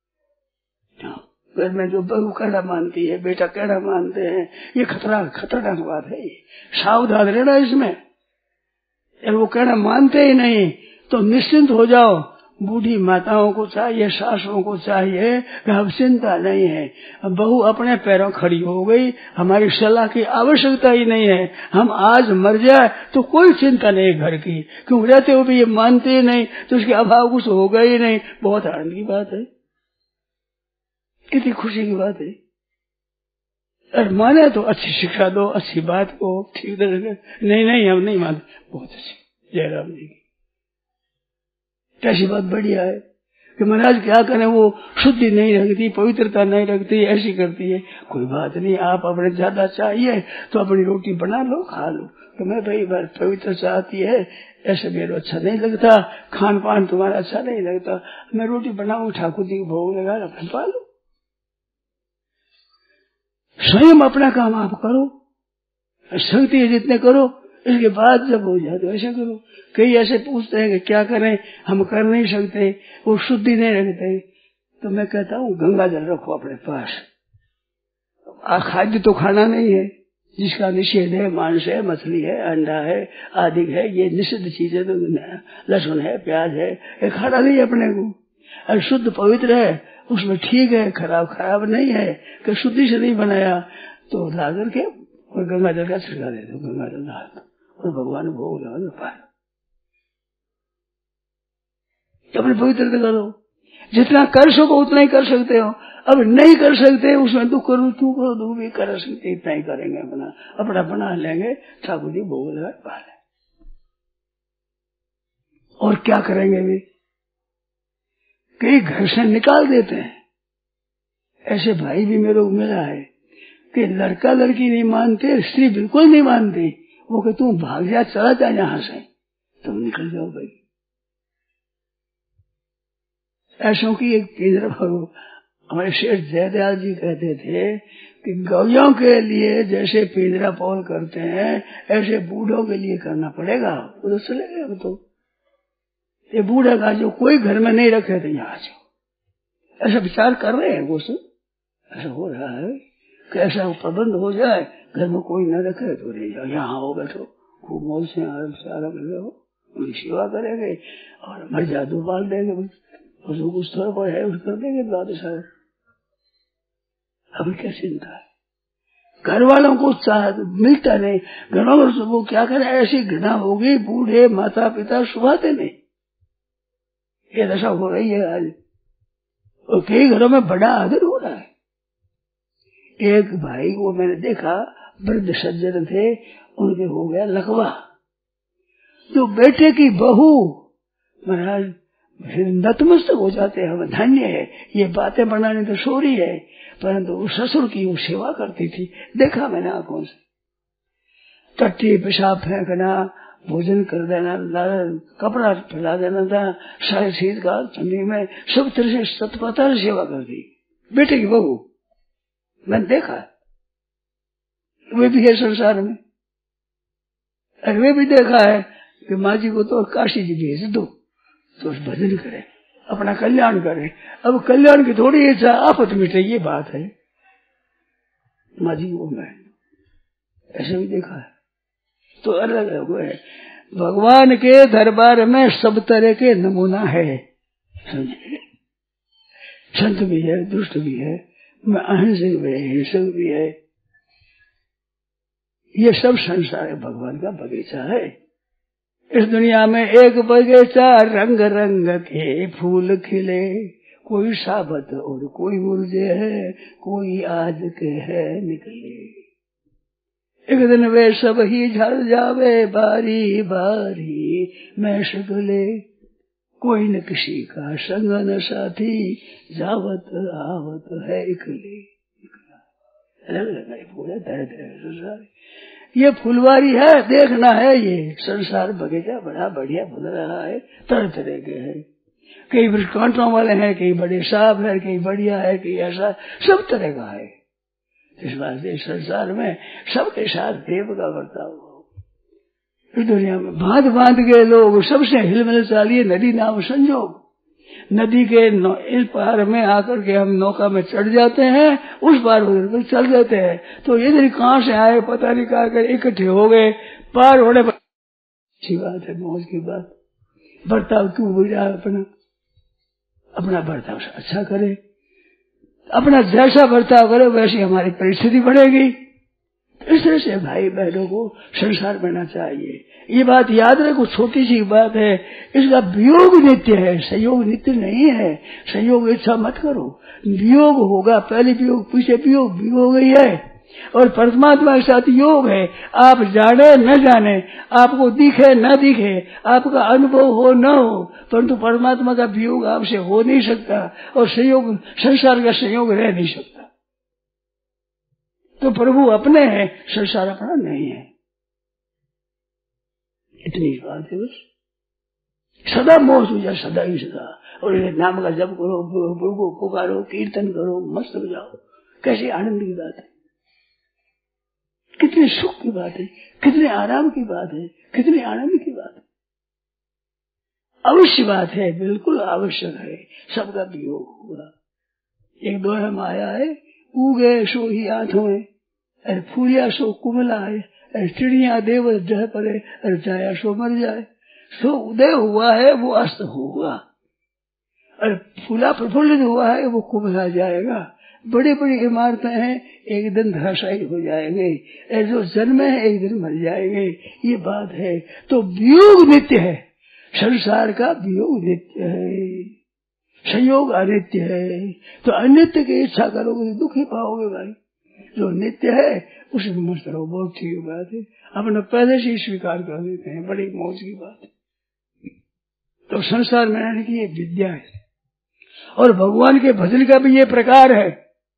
[SPEAKER 3] घर में जो बहू कहना मानती है, बेटा कहना मानते हैं, ये खतरनाक बात है, ये सावधान रहना इसमें। अगर वो कहना मानते ही नहीं तो निश्चिंत हो जाओ, बूढ़ी माताओं को चाहिए, सासुओं को चाहिए कि अब चिंता नहीं है, अब बहू अपने पैरों खड़ी हो गई, हमारी सलाह की आवश्यकता ही नहीं है, हम आज मर जाए तो कोई चिंता नहीं घर की, क्यों रहते हो भी ये मानते ही नहीं तो उसके अभाव कुछ होगा ही नहीं। बहुत आनंद की बात है, कितनी खुशी की बात है। और माने तो अच्छी शिक्षा दो, अच्छी बात को ठीक तरह, नहीं हम नहीं मानते, बहुत अच्छी जयराम जी की कैसी बात बढ़िया है कि महाराज क्या करें, वो शुद्धि नहीं रखती, पवित्रता नहीं रखती, ऐसी करती है। कोई बात नहीं, आप अपने ज्यादा चाहिए तो अपनी रोटी बना लो, खा लो, तो मैं भाई बात पवित्र चाहती है, ऐसे मेरे अच्छा नहीं लगता, खान पान तुम्हारा अच्छा नहीं लगता, मैं रोटी बनाऊं, ठाकुर जी को भोग लगा अपने पालो, स्वयं अपना काम आप करो, शक्ति है जितने करो, इसके बाद जब हो जाए तो ऐसे करो। कई ऐसे पूछते हैं कि क्या करें, हम कर नहीं सकते, वो शुद्धि नहीं रखते, तो मैं कहता हूँ गंगा जल रखो अपने पास। खाद्य तो खाना नहीं है, जिसका निषेध है, मांस है, मछली है, अंडा है, आदि है, ये निषिद्ध चीजें तो लहसुन है, प्याज है, ये खाना नहीं अपने को। और शुद्ध पवित्र है, उसमें ठीक है, खराब नहीं है, कि शुद्धि से नहीं बनाया तो ला करके और गंगा जल का छिड़का दे दो, गंगा जल डाल और भगवान भोग लगा दो, पाए अपने पवित्र करो। जितना कर सको उतना ही कर सकते हो, अब नहीं कर सकते उसमें दुख करो, क्यों करो, दुख भी कर सकते, इतना ही करेंगे, अपना बना लेंगे, ठाकुर जी भोग लगा पा ले। और क्या करेंगे भी, कई घर से निकाल देते हैं। ऐसे भाई भी मेरे को मिला है कि लड़का लड़की नहीं मानते, स्त्री बिल्कुल नहीं मानती, वो कि तुम भाग जा, चला जा यहाँ से, तुम निकल जाओ भाई। ऐसों की एक पिंजरा, हमारे शेठ जयदयाल जी कहते थे कि गौयों के लिए जैसे पिंजरा पोल करते हैं ऐसे बूढ़ों के लिए करना पड़ेगा, वो तो चलेगा। अब तो ये बूढ़ा का जो कोई घर में नहीं रखे तो यहाँ जाओ, ऐसा विचार कर रहे हैं, वो सब ऐसा हो रहा है कि ऐसा प्रबंध हो जाए, घर में कोई न रखे तो रह जाओ, यहाँ हो बैठो, खूब मौज से आराम लगे हो, उनकी सेवा करेंगे और मर जादू पाल देंगे, उसको कुछ थोड़ा बहुत है उस कर देंगे द्वादश। अभी क्या चिंता है, घर वालों को मिलता नहीं, घरों में वो क्या करें, ऐसी घृणा होगी, बूढ़े माता पिता सुभाते नहीं, ये दशा हो रही है आज। और कई घरों में बड़ा आदर हो रहा है, एक भाई को मैंने देखा, वृद्ध सज्जन थे, उनके हो गया लकवा। जो बेटे की बहू महाराज नतमस्तक हो जाते हैं, हमें धन्य है। ये बातें बनाने तो छोरी है, परंतु वो ससुर की वो सेवा करती थी, देखा मैंने आंखों से। टट्टी पेशाब फेंकना, भोजन कर देना, कपड़ा फैला देना था, सारे शीतकाल ठंडी में सब तरह से तत्परता से सेवा करती बेटे की बहू। मैंने देखा, वे भी है संसार में। और वे भी देखा है कि माँ जी को तो काशी जी भेज दो तो भजन करे, अपना कल्याण करे। अब कल्याण की थोड़ी इच्छा, आफत मिटे, ये बात है। माँ जी को मैं ऐसे भी देखा है। तो अलग है, भगवान के दरबार में सब तरह के नमूना है। संत भी है, दुष्ट भी है, अहिंसक भी है, हिंसक भी है। ये सब संसार भगवान का बगीचा है। इस दुनिया में एक बगीचा रंग रंग के फूल खिले, कोई साबत और कोई मुरझे है, कोई आज के है निकले। एक दिन वे सब ही झड़ जावे, बारी बारी में सगले। कोई न किसी का संग न साथी, जावत आवत है इकले। फूल है, तरह तरह संसार। ये फुलवारी है, देखना है। ये संसार बगीचा बड़ा बढ़िया फूल रहा है, तरह तरह के है। कई वृक्ष कांटों वाले हैं, कई बड़े साफ है, कई बढ़िया है, कई ऐसा, सब तरह का है। इस वास्ते संसार में सबके साथ प्रेम का बर्ताव हो। इस दुनिया में भांत भांत के लोग सबसे हिलमिल चालिए, नदी नाम संजोग। नदी के इस पार में आकर के हम नौका में चढ़ जाते हैं, उस पार उधर चल जाते हैं। तो इधर कहाँ से आए पता नहीं, कहा कर इकट्ठे हो गए, पार होने पर अच्छी बात है, मौज की बात। बर्ताव क्यों बुझा, अपना बर्ताव अच्छा करे, अपना जैसा बर्ताव करे वैसी हमारी परिस्थिति बढ़ेगी। इस तरह से भाई बहनों को संसार बनना चाहिए। ये बात याद रखो, छोटी सी बात है। इसका वियोग नित्य है, संयोग नित्य नहीं है। संयोग इच्छा मत करो, वियोग होगा। पहले वियोग, पीछे वियोग, वियोग ही है। और परमात्मा के साथ योग है। आप जाने न जाने, आपको दिखे न दिखे, आपका अनुभव हो न हो, परंतु परमात्मा का वियोग आपसे हो नहीं सकता, और संयोग, संसार का संयोग रह नहीं सकता। तो प्रभु अपने हैं, संसार अपना नहीं है। इतनी बात है बस। सदा मोह तुझा, सदा ही सदा। और नाम का जप करो, प्रभु को पुकारो, कीर्तन करो, मस्त हो जाओ। कैसी आनंद की बात है, कितने सुख की बात है, कितने आराम की बात है, कितने आनंद की बात है। अवश्य बात है, बिल्कुल आवश्यक है। सबका वियोग होगा। एक दो है माया है, उगे सो ही हाथों में, अरे फूलिया सो कुमला है, अरे चिड़िया देव जह पड़े, अरे जाया सो मर जाए। सो उदय हुआ है वो अस्त होगा, अरे फूला प्रफुल्लित हुआ है वो कुमला जाएगा। बड़ी बड़ी इमारतें हैं, एक दिन धराशायी हो जाएंगे। जो जन्म है एक दिन मर जाएंगे, ये बात है। तो वियोग नित्य है, संसार का वियोग नित्य है, संयोग अनित्य है। तो अनित्य की इच्छा करोगे तो दुख ही पाओगे भाई। जो नित्य है उसमें मस्त रहो, बहुत ठीक बात है। अपने पहले से ही स्वीकार कर देते हैं, बड़ी मौज की बात है। तो संसार में रहने की ये विद्या है। और भगवान के भजन का भी ये प्रकार है।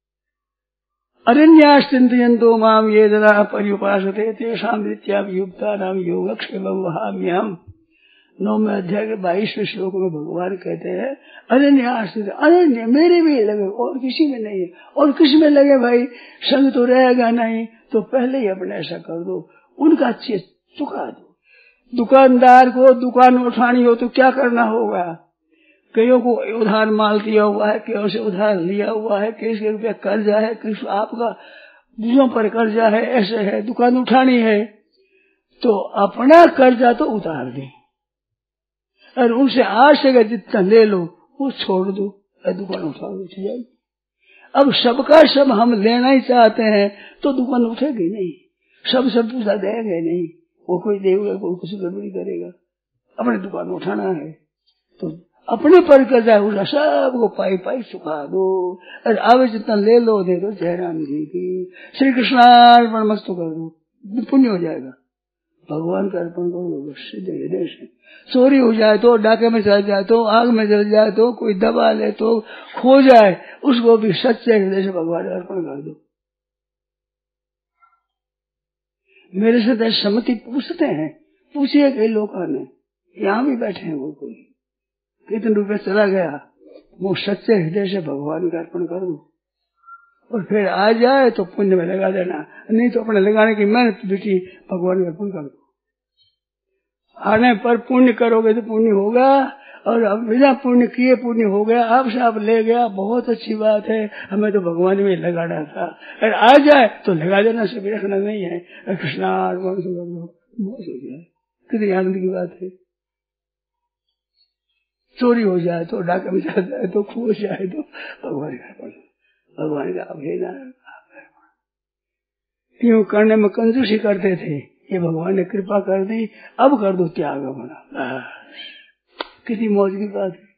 [SPEAKER 3] अरण्याश्चिन्तयन्तो माम ये जना पर्युपासते तेषां नित्याभियुक्तानां योगक्षेमं वहाम्यहम्। 9वें अध्याय के 22वें श्लोक में भगवान कहते हैं अनन्याश्रित, अनन्य मेरे में लगे और किसी में नहीं है। और किसी में लगे भाई, संग तो रहेगा नहीं, तो पहले ही अपने ऐसा कर दो, उनका चीज चुका दो। दुकानदार को दुकान उठानी हो तो क्या करना होगा? कईयों को उधार माल दिया हुआ है, कईयों से उधार लिया हुआ है, किसी रुपया कर्जा है, किसी आपका दूसरों पर कर्जा है, ऐसे है, दुकान उठानी है तो अपना कर्जा तो उतार दे और उनसे आश है जितना ले लो वो छोड़ दो, दुकान उठा जाएगी। अब सबका सब हम लेना ही चाहते हैं तो दुकान उठेगी नहीं, सब पूछा देंगे नहीं, वो कोई देगा, कोई कुछ गड़बड़ी करेगा। अपनी दुकान उठाना है तो अपने पर कर्जा उसका सबको पाई पाई चुका दो, और आवे जितना ले लो दे दो जयराम जी की, श्री कृष्णार्पण मस्तु कर दो, पुण्य हो जाएगा। भगवान का अर्पण करो सीधे हृदय से। चोरी हो जाए तो, डाके में चल जाए तो, आग में जल जाए तो, कोई दबा ले तो, खो जाए, उसको भी सच्चे हृदय से भगवान अर्पण कर दो। मेरे से सम्मति पूछते हैं, पूछिए कई लोगों ने, यहाँ भी बैठे हैं, वो कोई कितने रुपए चला गया, वो सच्चे हृदय से भगवान का अर्पण कर दो, और फिर आ जाए तो पुण्य में लगा देना, नहीं तो अपने लगाने की मेहनत बेटी भगवान का अर्पण कर दो। आने पर पुण्य करोगे तो पुण्य होगा, और अब बिना पुण्य किए पुण्य हो गया, आपसे आप ले गया, बहुत अच्छी बात है, हमें तो भगवान में लगाना था, अगर आ जाए तो लगा देना, से रखना नहीं है। कृष्णार्पण बहुत हो जाए, कितनी आनंद की बात है। चोरी हो जाए तो, डाका में चल जाए तो, खो जाए तो, भगवान का अर्पण, भगवान का अभेदान। यूं करने में कंजूसी करते थे, ये भगवान ने कृपा कर दी, अब कर दो त्याग अपना, कितनी मौज की बात है।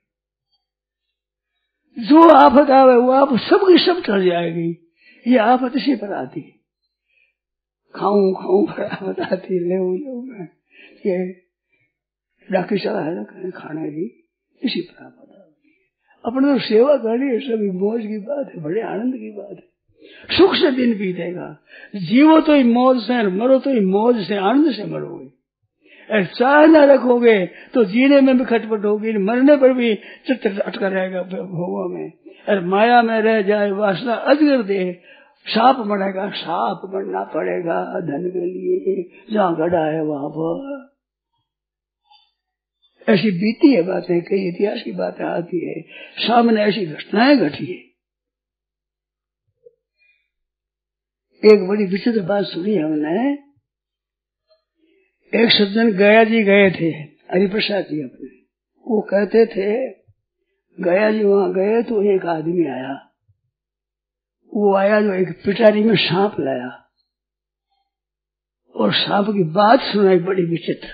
[SPEAKER 3] जो आफत आवे वो आप सबकी सब टल जाएगी, ये आफत इसी पर आती है। खाऊं खाऊं पर आफत आती, ले मैं ये डाकी चला है ना खाने की, इसी पर आफत आती है। अपने तो सेवा करनी है, सभी मौज की बात है, बड़े आनंद की बात है। सुख से दिन बीतेगा, जीवो तो ही मौज से, मरो तो ही मौज से, आनंद से मरोगे। चाह न रखोगे तो जीने में भी खटपट होगी, मरने पर भी चित्त अटका रहेगा भोगों में। और माया में रह जाए वासना अजगर दे, साप बनेगा, साप बनना पड़ेगा धन के लिए, जहाँ गड़ा है वहां पर। ऐसी बीती है बातें, कई इतिहास की बातें आती है, सामने ऐसी घटनाएं घटी है। एक बड़ी विचित्र बात सुनी हमने, एक सज्जन गया जी गए थे, हरिप्रसाद जी अपने, वो कहते थे गया जी वहां गए तो एक आदमी आया, वो आया जो एक पिटारी में सांप लाया, और सांप की बात सुनाई बड़ी विचित्र।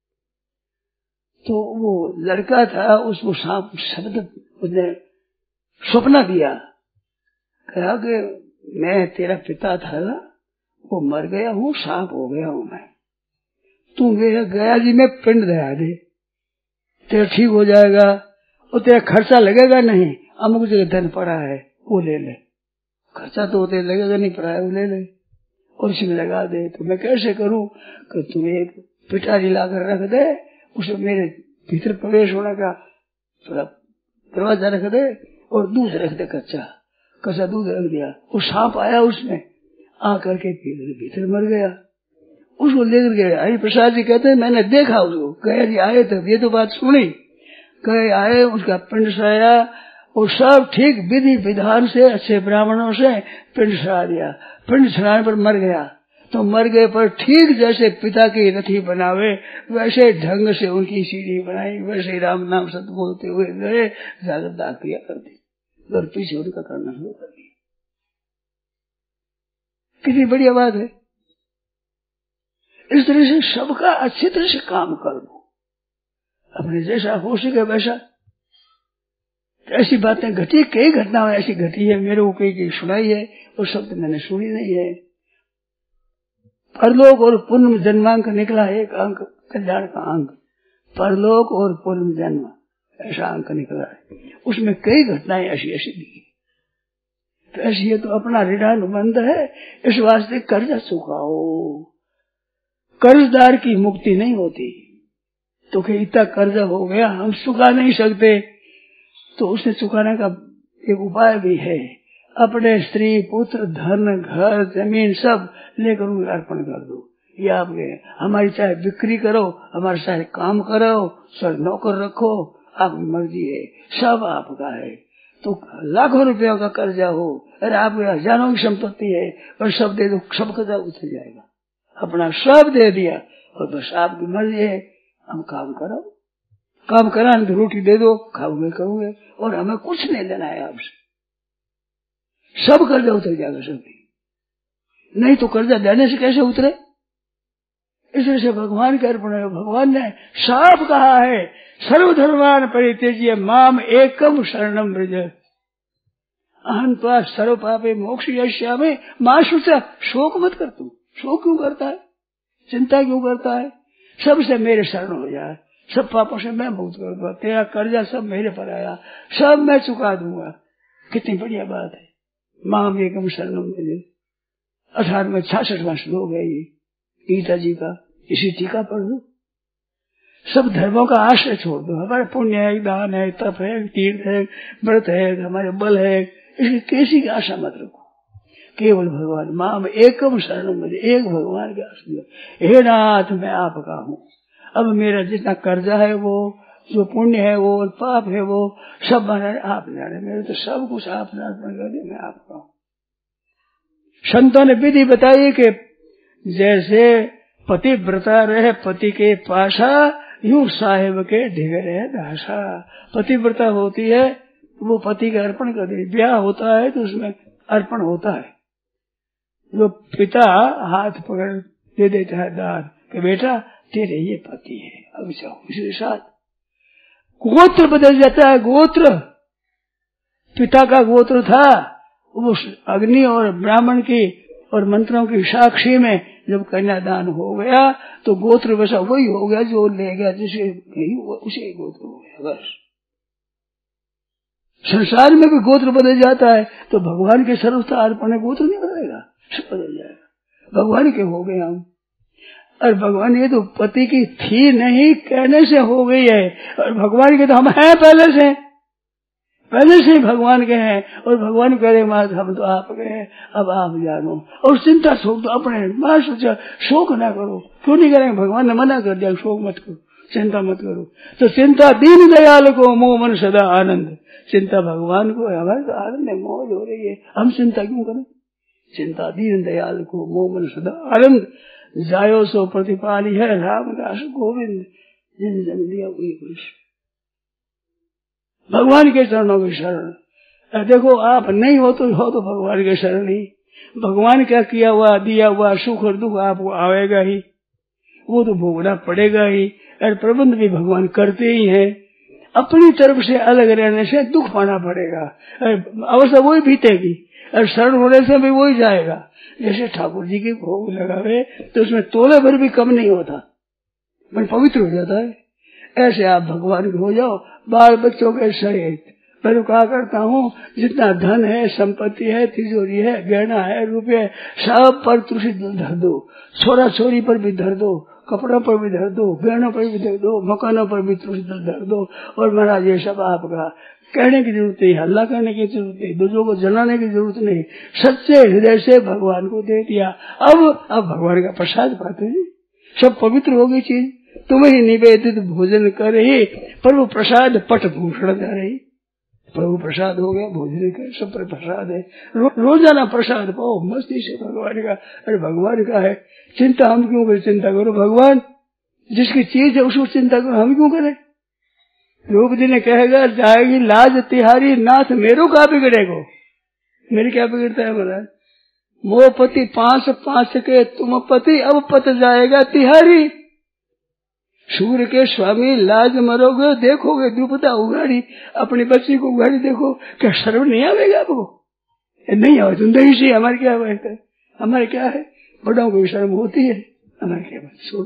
[SPEAKER 3] तो वो लड़का था, उसको सांप शब्द उसने सपना दिया, कहा कि मैं तेरा पिता था ना, वो मर गया हूँ, सांप हो गया हूँ मैं, तू मेरा गया जी में पिंड दया दे, तेरा ठीक हो जाएगा, और तेरा खर्चा लगेगा नहीं, अमुक जगह धन पड़ा है वो ले ले, खर्चा तो तेरा लगेगा नहीं, पड़ा है वो ले ले, और इसमें लगा दे। तो मैं कैसे करूं कि तुम एक पिटारी लाकर रख दे, उसे मेरे भीतर प्रवेश होने का थोड़ा दरवाजा रख दे, और दूध रख दे, कच्चा दूध रख दिया, वो सांप आया उसमें आकर के भीतर मर गया। उसको लेकर गए हरिप्रसाद जी, कहते हैं मैंने देखा उसको, गए जी आए थे, ये तो बात सुनी, गए आए, उसका पिंड सराया, और सब ठीक विधि विधान से अच्छे ब्राह्मणों से पिंड सरा दिया। पिंड सराने पर मर गया, तो मर गए पर ठीक जैसे पिता की रथी बनावे वैसे ढंग से उनकी सीढ़ी बनाई, वैसे राम नाम सत्य बोलते हुए गए, जागृत क्रिया कर दी, और पीछे उनका करना शुरू कर दिया। कितनी बढ़िया बात है। इस तरह से सबका अच्छी तरह से काम कर दो, अपने जैसा हो सके वैसा। तो ऐसी बातें घटी, कई घटनाएं ऐसी घटी है, मेरे को कई सुनाई है, और शब्द मैंने सुनी नहीं है। परलोक और पुण्य जन्मांक निकला, एक अंक कल्याण का अंक, परलोक और पुण्य जन्म, ऐसा अंक निकला है, उसमें कई घटनाएं ऐसी ऐसी दी। तो ऐसी है तो अपना ऋणानुबंध है, इस वास्ते कर्जा चुकाओ। कर्जदार की मुक्ति नहीं होती, तो कि इतना कर्जा हो गया हम चुका नहीं सकते, तो उसे चुकाने का एक उपाय भी है, अपने स्त्री पुत्र धन घर जमीन सब लेकर उन्हें अर्पण कर दो। ये आपके, हमारी चाहे बिक्री करो, हमारे चाहे काम करो, सब नौकर रखो, आपकी मर्जी है, सब आपका है। तो लाखों रुपयों का कर्जा हो, अरे आपके हजारों की संपत्ति है, और सब दे दो, सब कर्जा उतर जाएगा, अपना सब दे दिया, और बस आपकी मर्जी है, हम काम करो, काम कराने तो रोटी दे दो, खाओगे करोगे, और हमें कुछ नहीं लेना है आपसे, सब कर्जा उतर जाएगा सब। नहीं तो कर्जा देने से कैसे उतरे, इसलिए से भगवान के अर्पण है। भगवान ने साफ कहा है, सर्वधर्मान परित्यज्य माम एकम शरणम व्रज अहं त्वा सर्व पापे मोक्षयिष्यामि मां शुचा। शोक मत कर तू। शोक क्यों करता है, चिंता क्यों करता है? सबसे मेरे शरण हो जाए, सब पापों से मैं मुक्त कर दूंगा, तेरा कर्जा सब मेरे पर आया, सब मैं चुका दूंगा। कितनी बढ़िया बात है। माम एकम शरणम व्रज 18वें 66वां श्लोक है ये गीता जी का। इसी टीका पढ़ दो। सब धर्मों का आश्रय छोड़ दो। हमारे पुण्य है, दान है, तप है, तीर्थ है, व्रत है, हमारे बल है, इसकी किसी की आशा मत रखो। केवल भगवान माम एकम शरणम व्रज, एक भगवान के आश्रय। हे नाथ मैं आपका हूँ। अब मेरा जितना कर्जा है वो, जो पुण्य है वो, पाप है वो, सब महाराज आप जाने। मेरे तो सब कुछ आप अर्पण कर दे, मैं आपका हूँ। संतों ने विधि बताई कि जैसे पति व्रता रहे पति के पासा, यूं साहेब के ढिग रहे दासा। पतिव्रता होती है वो पति का अर्पण कर दे। ब्याह होता है तो उसमें अर्पण होता है। जो पिता हाथ पकड़ दे देता है दान कि बेटा तेरे ये पति है, अब जाओ इसके साथ। गोत्र बदल जाता है। गोत्र पिता का गोत्र था, वो अग्नि और ब्राह्मण की और मंत्रों की साक्षी में जब कन्यादान हो गया तो गोत्र वैसा वही हो गया जो ले गया, जिसे उसे गोत्र हो गया। बस संसार में भी गोत्र बदल जाता है तो भगवान के सर्वथा अर्पण गोत्र नहीं बदलेगा, सब बदल जाएगा। भगवान के हो गए हम। और भगवान ये तो पति की थी नहीं, कहने से हो गई है। और भगवान के तो हम हैं पहले से ही भगवान के हैं। और भगवान कह रहे माँ हम तो आप गए हैं, अब आप जानो। और चिंता शोक तो अपने माँ सोचा शोक ना करो। क्यों नहीं करेंगे? भगवान ने मना कर दिया शोक मत करो, चिंता मत करो। तो चिंता दीन दयाल को मोह मन सदा आनंद। चिंता भगवान को, हमारे तो आनंद है, मौज हो रही है, हम चिंता क्यों करें? चिंता दीन दयाल को मोह मन सदा आनंद। जायो सो प्रतिपाली है रामदास गोविंद, जिन जन लिया वही पुरुष। भगवान के चरणों की शरण। देखो आप नहीं हो तो भगवान के शरण ही। भगवान क्या किया हुआ दिया हुआ सुख और दुख आपको आएगा ही, वो तो भोगना पड़ेगा ही। और प्रबंध भी भगवान करते ही हैं। अपनी तरफ से अलग रहने से दुख पाना पड़ेगा, अवस्था वही बीतेगी। और शरण होने से भी वही जाएगा। जैसे ठाकुर जी के भोग लगावे तो उसमें तोले भर भी कम नहीं होता, मन पवित्र हो जाता है। ऐसे आप भगवान के हो जाओ, बाल बच्चों के सहित। मैं तो कहा करता हूँ जितना धन है, संपत्ति है, तिजोरी है, गहना है, रुपये, सब पर तुलसी धर दो। छोरा छोरी पर भी धर दो, कपड़ों पर भी धर दो, गहनों पर भी धर दो, मकानों पर भी तुलसी धर दो। और महाराज ये सब आपका। कहने की जरूरत नहीं, हल्ला करने की जरूरत नहीं, दूसरों को जलाने की जरूरत नहीं। सच्चे हृदय से भगवान को दे दिया। अब भगवान का प्रसाद पाते हैं, सब पवित्र हो गई चीज। तुम्हें निवेदित भोजन कर ही प्रभु प्रसाद पट भूषण जा रही। प्रभु प्रसाद हो गया, भोजन कर सब पर प्रसाद है। रोजाना प्रसाद पाओ मस्ती से भगवान का। अरे भगवान का है, चिंता हम क्यों करें? चिंता करो भगवान जिसकी चीज है उसको चिंता करो, हम क्यों करें? द्रौपदी ने कहेगा जाएगी लाज तिहारी, नाथ मेरो का बिगड़ेगो। मेरे क्या बिगड़ता है महाराज? मोह पति 5 के तुम पति, अब पत जाएगा तिहारी। सूर्य के स्वामी लाज मरोगे, देखोगे द्रुपदा उगाड़ी, अपनी बच्ची को उगाड़ी, देखो क्या शर्म नहीं आवेगा आपको? नहीं आओ तुम नहीं सी, हमारे क्या है? हमारे क्या है? बड़ों को शर्म होती है, हमारे क्या बात? छोड़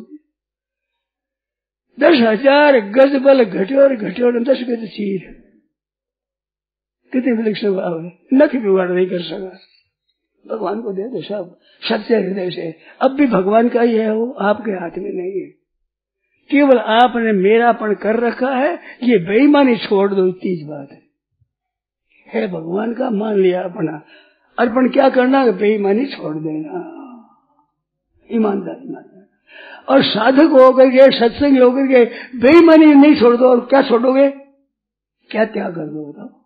[SPEAKER 3] 10,000 गज बल घट्योर 10 गज चीर। कितने विलक्षण स्वभाव है, नख बिगाड़ नहीं कर सका। भगवान को दे दो सब सच्चे हृदय से। अब भी भगवान का ही है, वो आपके हाथ में नहीं है। केवल आपने मेरापन कर रखा है, ये बेईमानी छोड़ दो, इतनी बात है। भगवान का मान लिया अपना अर्पण। क्या करना है? बेईमानी छोड़ देना, ईमानदारी मानना। और साधक होकर के, सत्संग होकर के बेईमानी नहीं छोड़ दो, और क्या छोड़ोगे? क्या त्याग कर दो बताओ?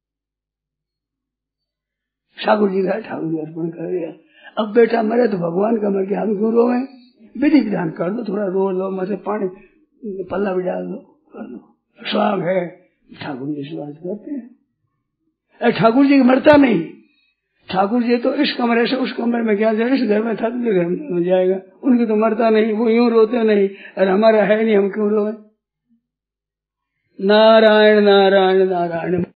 [SPEAKER 3] ठाकुर जी का ठाकुर जी अर्पण कर दिया। अब बेटा मरे तो भगवान का मर गया, हम क्यों रोवे? विधि विधान कर दो, थोड़ा रो लो, मत पानी पल्ला भी डाल दो, कर दो। स्वाग है ठाकुर जी से बात करते हैं। ठाकुर जी मरता नहीं, ठाकुर जी तो इस कमरे से उस कमरे में क्या जाए, इस घर में था तो घर में जाएगा, उनकी तो मरता नहीं, वो यूं रोते नहीं, और हमारा है नहीं, हम क्यों रोए। नारायण नारायण नारायण।